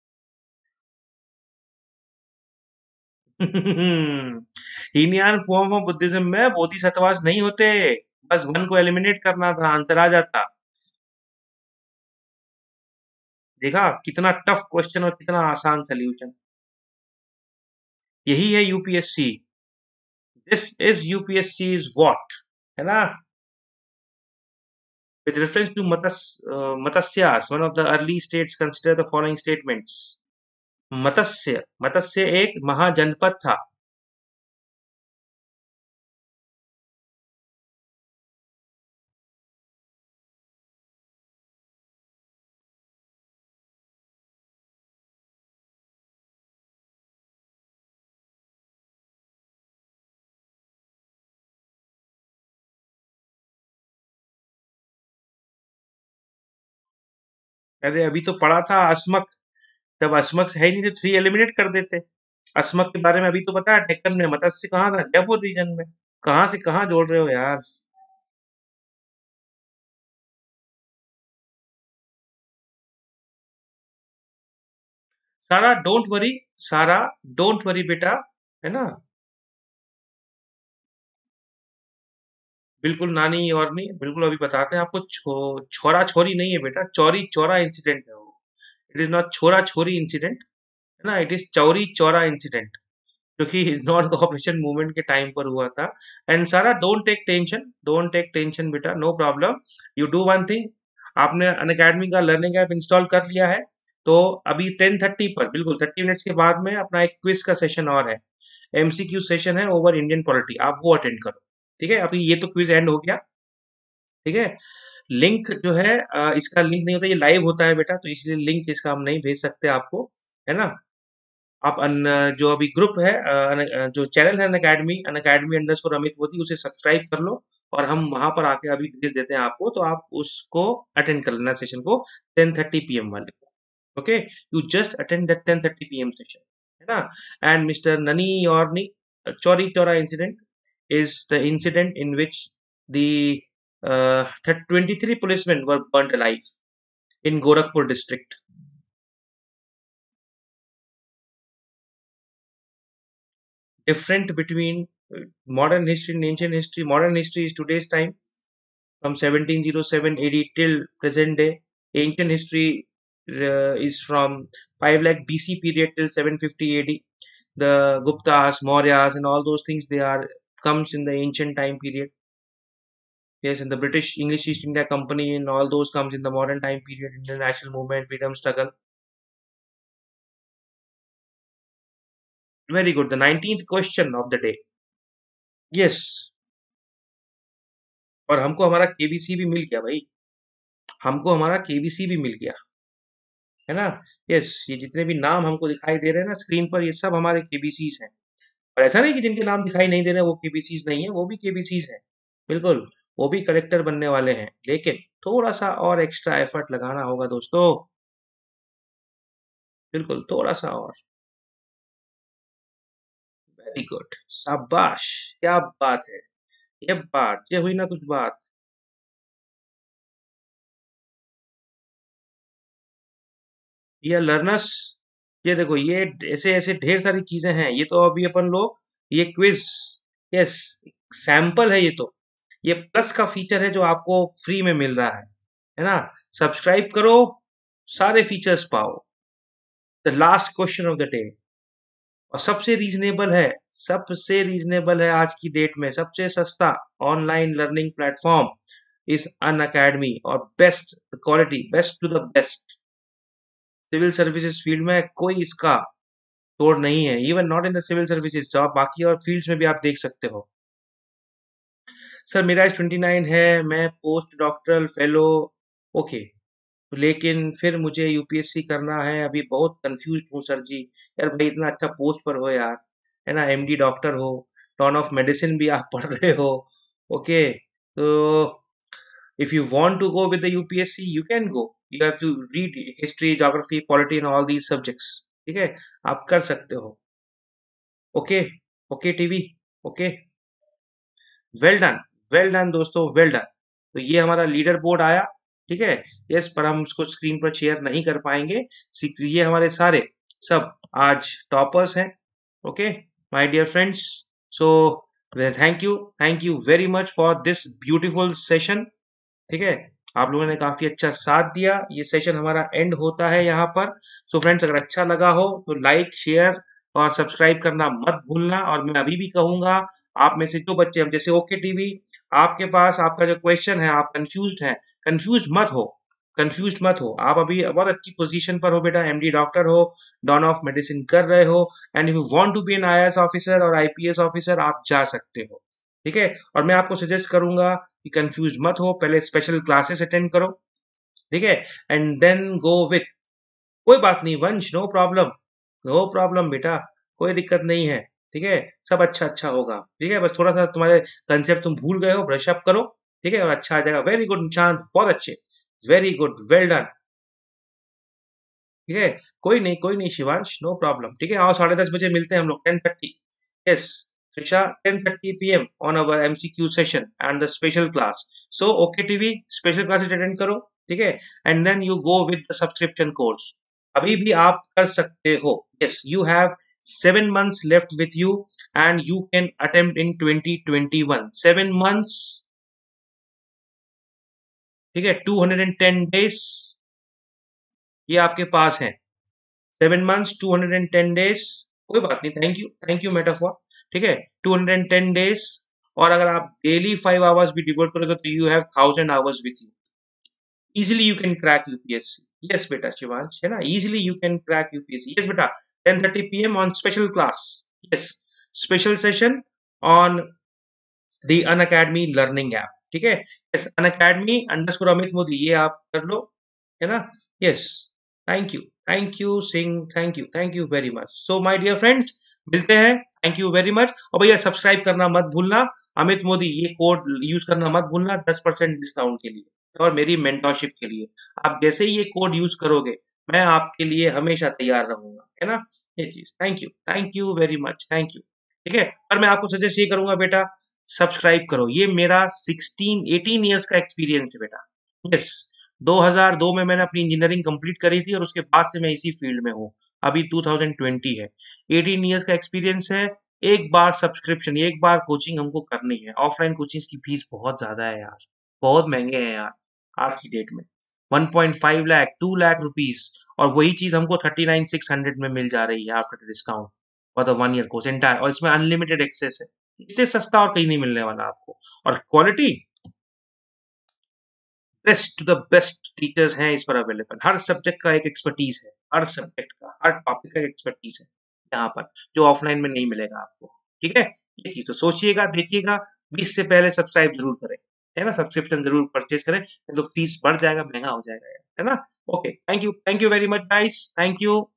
हीनयान फॉर्म ऑफ बुद्धिज्म में बोधिसत्वास नहीं होते, बस वन को एलिमिनेट करना था, आंसर आ जाता. देखा कितना टफ क्वेश्चन और कितना आसान सोल्यूशन. यही है UPSC. This is UPSC is what, है ना. With reference to Matas, uh, Matasyas, one of the early states, consider the following statements. मत्स्य, मत्स्य एक महाजनपद था. अरे अभी तो पढ़ा था अस्मक. जब अस्मक है नहीं तो थ्री एलिमिनेट कर देते. अस्मक के बारे में अभी तो पता है, डेक्कन में. मत्स्य कहाँ था? जयपुर रीजन में. कहाँ से कहाँ जोड़ रहे हो यार. Sara don't worry, Sara don't worry बेटा, है ना. बिल्कुल नानी और नहीं, बिल्कुल अभी बताते हैं आपको. छो, छोरा छोरी नहीं है बेटा, चौरी चौरा इंसिडेंट है वो. इट इज नॉट छोरा छोरी इंसिडेंट, है ना. It is Chauri Chaura incident, क्योंकि नॉन कोऑपरेशन मूवमेंट के टाइम पर हुआ था. And Sara don't take tension, don't take tension बेटा, no problem. You do one thing. आपने अनअकैडमी का लर्निंग ऐप इंस्टॉल कर लिया है, तो अभी टेन थर्टी पर बिल्कुल थर्टी मिनट्स के बाद में अपना एक क्विज का सेशन और है. एमसीक्यू सेशन है ओवर इंडियन पॉलिटी, आप वो अटेंड करो. ठीक है, अभी ये तो क्विज एंड हो गया. ठीक है. लिंक जो है, अ, इसका लिंक नहीं होता, ये लाइव होता है बेटा, तो इसलिए लिंक इसका हम नहीं भेज सकते आपको, है ना. आप अन, जो अभी ग्रुप है, अ, अन- अ, जो चैनल है Unacademy, Unacademy underscore Amit Modi, उसे सब्सक्राइब कर लो. और हम वहां पर आके अभी भेज देते हैं आपको, तो आप उसको अटेंड कर लेना सेशन को, टेन थर्टी पी एम वाले को. Okay, you just attend that ten thirty P M session, है ना. एंड मिस्टर ननी योरनी, Chauri Chaura incident is the incident in which the uh, twenty-three policemen were burnt alive in Gorakhpur district. Different between uh, modern history and ancient history. Modern history is today's time, from seventeen oh seven A D till present day. Ancient history uh, is from five lakh B C period till seven fifty A D. The Guptas, Mauryas, and all those things, they are comes in the ancient time period. Yes, and the British English East India Company and all those comes in the modern time period, international movement, freedom struggle. Very good. The nineteenth question of the day. Yes. और हमको हमारा KBC भी मिल गया भाई. हमको हमारा KBC भी मिल गया, है ना. यस, ये जितने भी नाम हमको दिखाई दे रहे हैं ना स्क्रीन पर, ये सब हमारे केबीसीज हैं. और ऐसा नहीं कि जिनके नाम दिखाई नहीं दे रहे वो केबीसीज नहीं है, वो भी केबीसीज हैं. बिल्कुल, वो भी कलेक्टर बनने वाले हैं, लेकिन थोड़ा सा और एक्स्ट्रा एफर्ट लगाना होगा दोस्तों. बिल्कुल, थोड़ा सा और. वेरी गुड, शाबाश, क्या बात है. ये बात, ये हुई ना कुछ बात. ये लर्नर्स, ये देखो, ये ऐसे ऐसे ढेर सारी चीजें हैं. ये तो अभी अपन लोग, ये क्विज, यस, सैंपल है ये तो. ये प्लस का फीचर है जो आपको फ्री में मिल रहा है है ना. सब्सक्राइब करो, सारे फीचर्स पाओ. The last question of the day. और सबसे रीजनेबल है, सबसे रीजनेबल है आज की डेट में, सबसे सस्ता ऑनलाइन लर्निंग प्लेटफॉर्म इस अन अकेडमी, और best quality, best to the best. Civil services field में कोई इसका तोड़ नहीं है, even not in the civil services, आप बाकी और फील्ड्स में भी आप देख सकते हो। सर मेरा एज ट्वेंटी नाइन है, मैं पोस्ट डॉक्टरल फेलो, ओके, लेकिन फिर मुझे यूपीएससी करना है, अभी बहुत कंफ्यूज हूँ सर जी। यार भाई इतना अच्छा पोस्ट पर हो यार, है ना, एमडी डॉक्टर हो, टॉन ऑफ मेडिसिन भी आप पढ़ रहे हो, ओके, तो if you want to go with the U P S C you can go, you have to read history, geography, polity and all these subjects, ठीक है, आप कर सकते हो, okay, okay TV, okay, well done, well done दोस्तों, well done. तो ये हमारा लीडर बोर्ड आया, ठीक है, यस, पर हम इसको स्क्रीन पर शेयर नहीं कर पाएंगे। ये हमारे सारे सब आज टॉपर्स हैं, okay my dear friends. So thank you, thank you very much for this beautiful session, ठीक है, आप लोगों ने काफी अच्छा साथ दिया। ये सेशन हमारा एंड होता है यहाँ पर। सो फ्रेंड्स अगर अच्छा लगा हो तो लाइक, शेयर और सब्सक्राइब करना मत भूलना। और मैं अभी भी कहूंगा, आप में से जो बच्चे हम जैसे ओके टीवी, आपके पास आपका जो क्वेश्चन है, आप कंफ्यूज्ड हैं, कंफ्यूज मत हो, कंफ्यूज मत हो, आप अभी बहुत अच्छी पोजीशन पर हो बेटा, एमडी डॉक्टर हो, डॉन ऑफ मेडिसिन कर रहे हो, and if you want to be an IAS officer और आईपीएस ऑफिसर आप जा सकते हो, ठीक है। और मैं आपको सजेस्ट करूंगा कि कंफ्यूज मत हो, पहले स्पेशल क्लासेस अटेंड करो, ठीक है, एंड देन गो विथ, कोई बात नहीं वंश, नो प्रॉब्लम, नो प्रॉब्लम बेटा, कोई दिक्कत नहीं है, ठीक है, सब अच्छा अच्छा होगा, ठीक है, बस थोड़ा सा तुम्हारे कंसेप्ट तुम भूल गए हो, ब्रश अप करो, ठीक है, और अच्छा आ जाएगा। वेरी गुड निशांत, बहुत अच्छे, वेरी गुड, वेल डन, ठीक है, कोई नहीं, कोई नहीं शिवांश, नो प्रॉब्लम, ठीक है, आओ साढ़े दस बजे मिलते हैं हम लोग, ten thirty, yes Trisha, ten thirty p m on our M C Q session and the special class. So, okay T V, special classes attend करो, ठीक है, and then you go with the subscription course. अभी भी आप कर सकते हो, yes, you have seven months left with you and you can attempt in twenty twenty-one. Seven months, ठीक है, two hundred ten days, ये आपके पास है, seven months two hundred ten days, कोई बात नहीं, thank you, thank you metaphor, ठीक है, टू हंड्रेड टेन डेज, और अगर आप डेली फाइव आवर्स भी डिवोट करोगे तो you have thousand hours with you, easily you can crack UPSC, yes बेटा शिवांश, है ना, easily you can crack UPSC, yes बेटा, ten thirty p m on special class, yes, special session on the Unacademy learning app, ठीक है, yes, Unacademy underscore Amit Modi, ये आप कर लो, है ना, yes, thank you, thank you Singh, thank you, thank you very much. So my dear friends, मिलते हैं, थैंक यू वेरी मच, और भैया सब्सक्राइब करना मत भूलना, अमित मोदी ये कोड यूज करना मत भूलना, दस परसेंट डिस्काउंट के लिए और मेरी मेंटरशिप के लिए, आप जैसे ही ये कोड यूज करोगे मैं आपके लिए हमेशा तैयार रहूंगा, है ना, ये चीज, thank you, thank you very much, thank you, ठीक है। और मैं आपको सजेस्ट ये करूंगा बेटा, सब्सक्राइब करो, ये मेरा सिक्सटीन एटीन ईयर्स का एक्सपीरियंस है बेटा, यस, दो हज़ार दो में मैंने अपनी इंजीनियरिंग कंप्लीट करी थी और उसके बाद से मैं इसी फील्ड में हूँ, अभी टू थाउजेंड ट्वेंटी है, एटीन इयर्स का एक्सपीरियंस है। एक बार सब्सक्रिप्शन, एक बार कोचिंग हमको करनी है, ऑफलाइन कोचिंग की फीस बहुत ज्यादा है यार, बहुत महंगे हैं यार आज की डेट में, one point five lakh, two lakh rupees, और वही चीज हमको थर्टी नाइन सिक्स हंड्रेड में मिल जा रही है after discount for the one year course entire, और इसमें अनलिमिटेड एक्सेस है, इससे सस्ता और कहीं नहीं मिलने वाला आपको, और quality best to the best teachers हैं इस पर अवेलेबल, हर सब्जेक्ट का एक एक्सपर्टीज है, हर सब्जेक्ट का, हर टॉपिक का एक्सपर्टीज है यहाँ पर, जो ऑफलाइन में नहीं मिलेगा आपको, ठीक है, ये चीज तो सोचिएगा, देखिएगा, बीस से पहले सब्सक्राइब जरूर करें, है ना, सब्सक्रिप्शन जरूर परचेज करें, तो फीस बढ़ जाएगा, महंगा हो जाएगा, है ना, okay, thank you, thank you very much guys, thank you.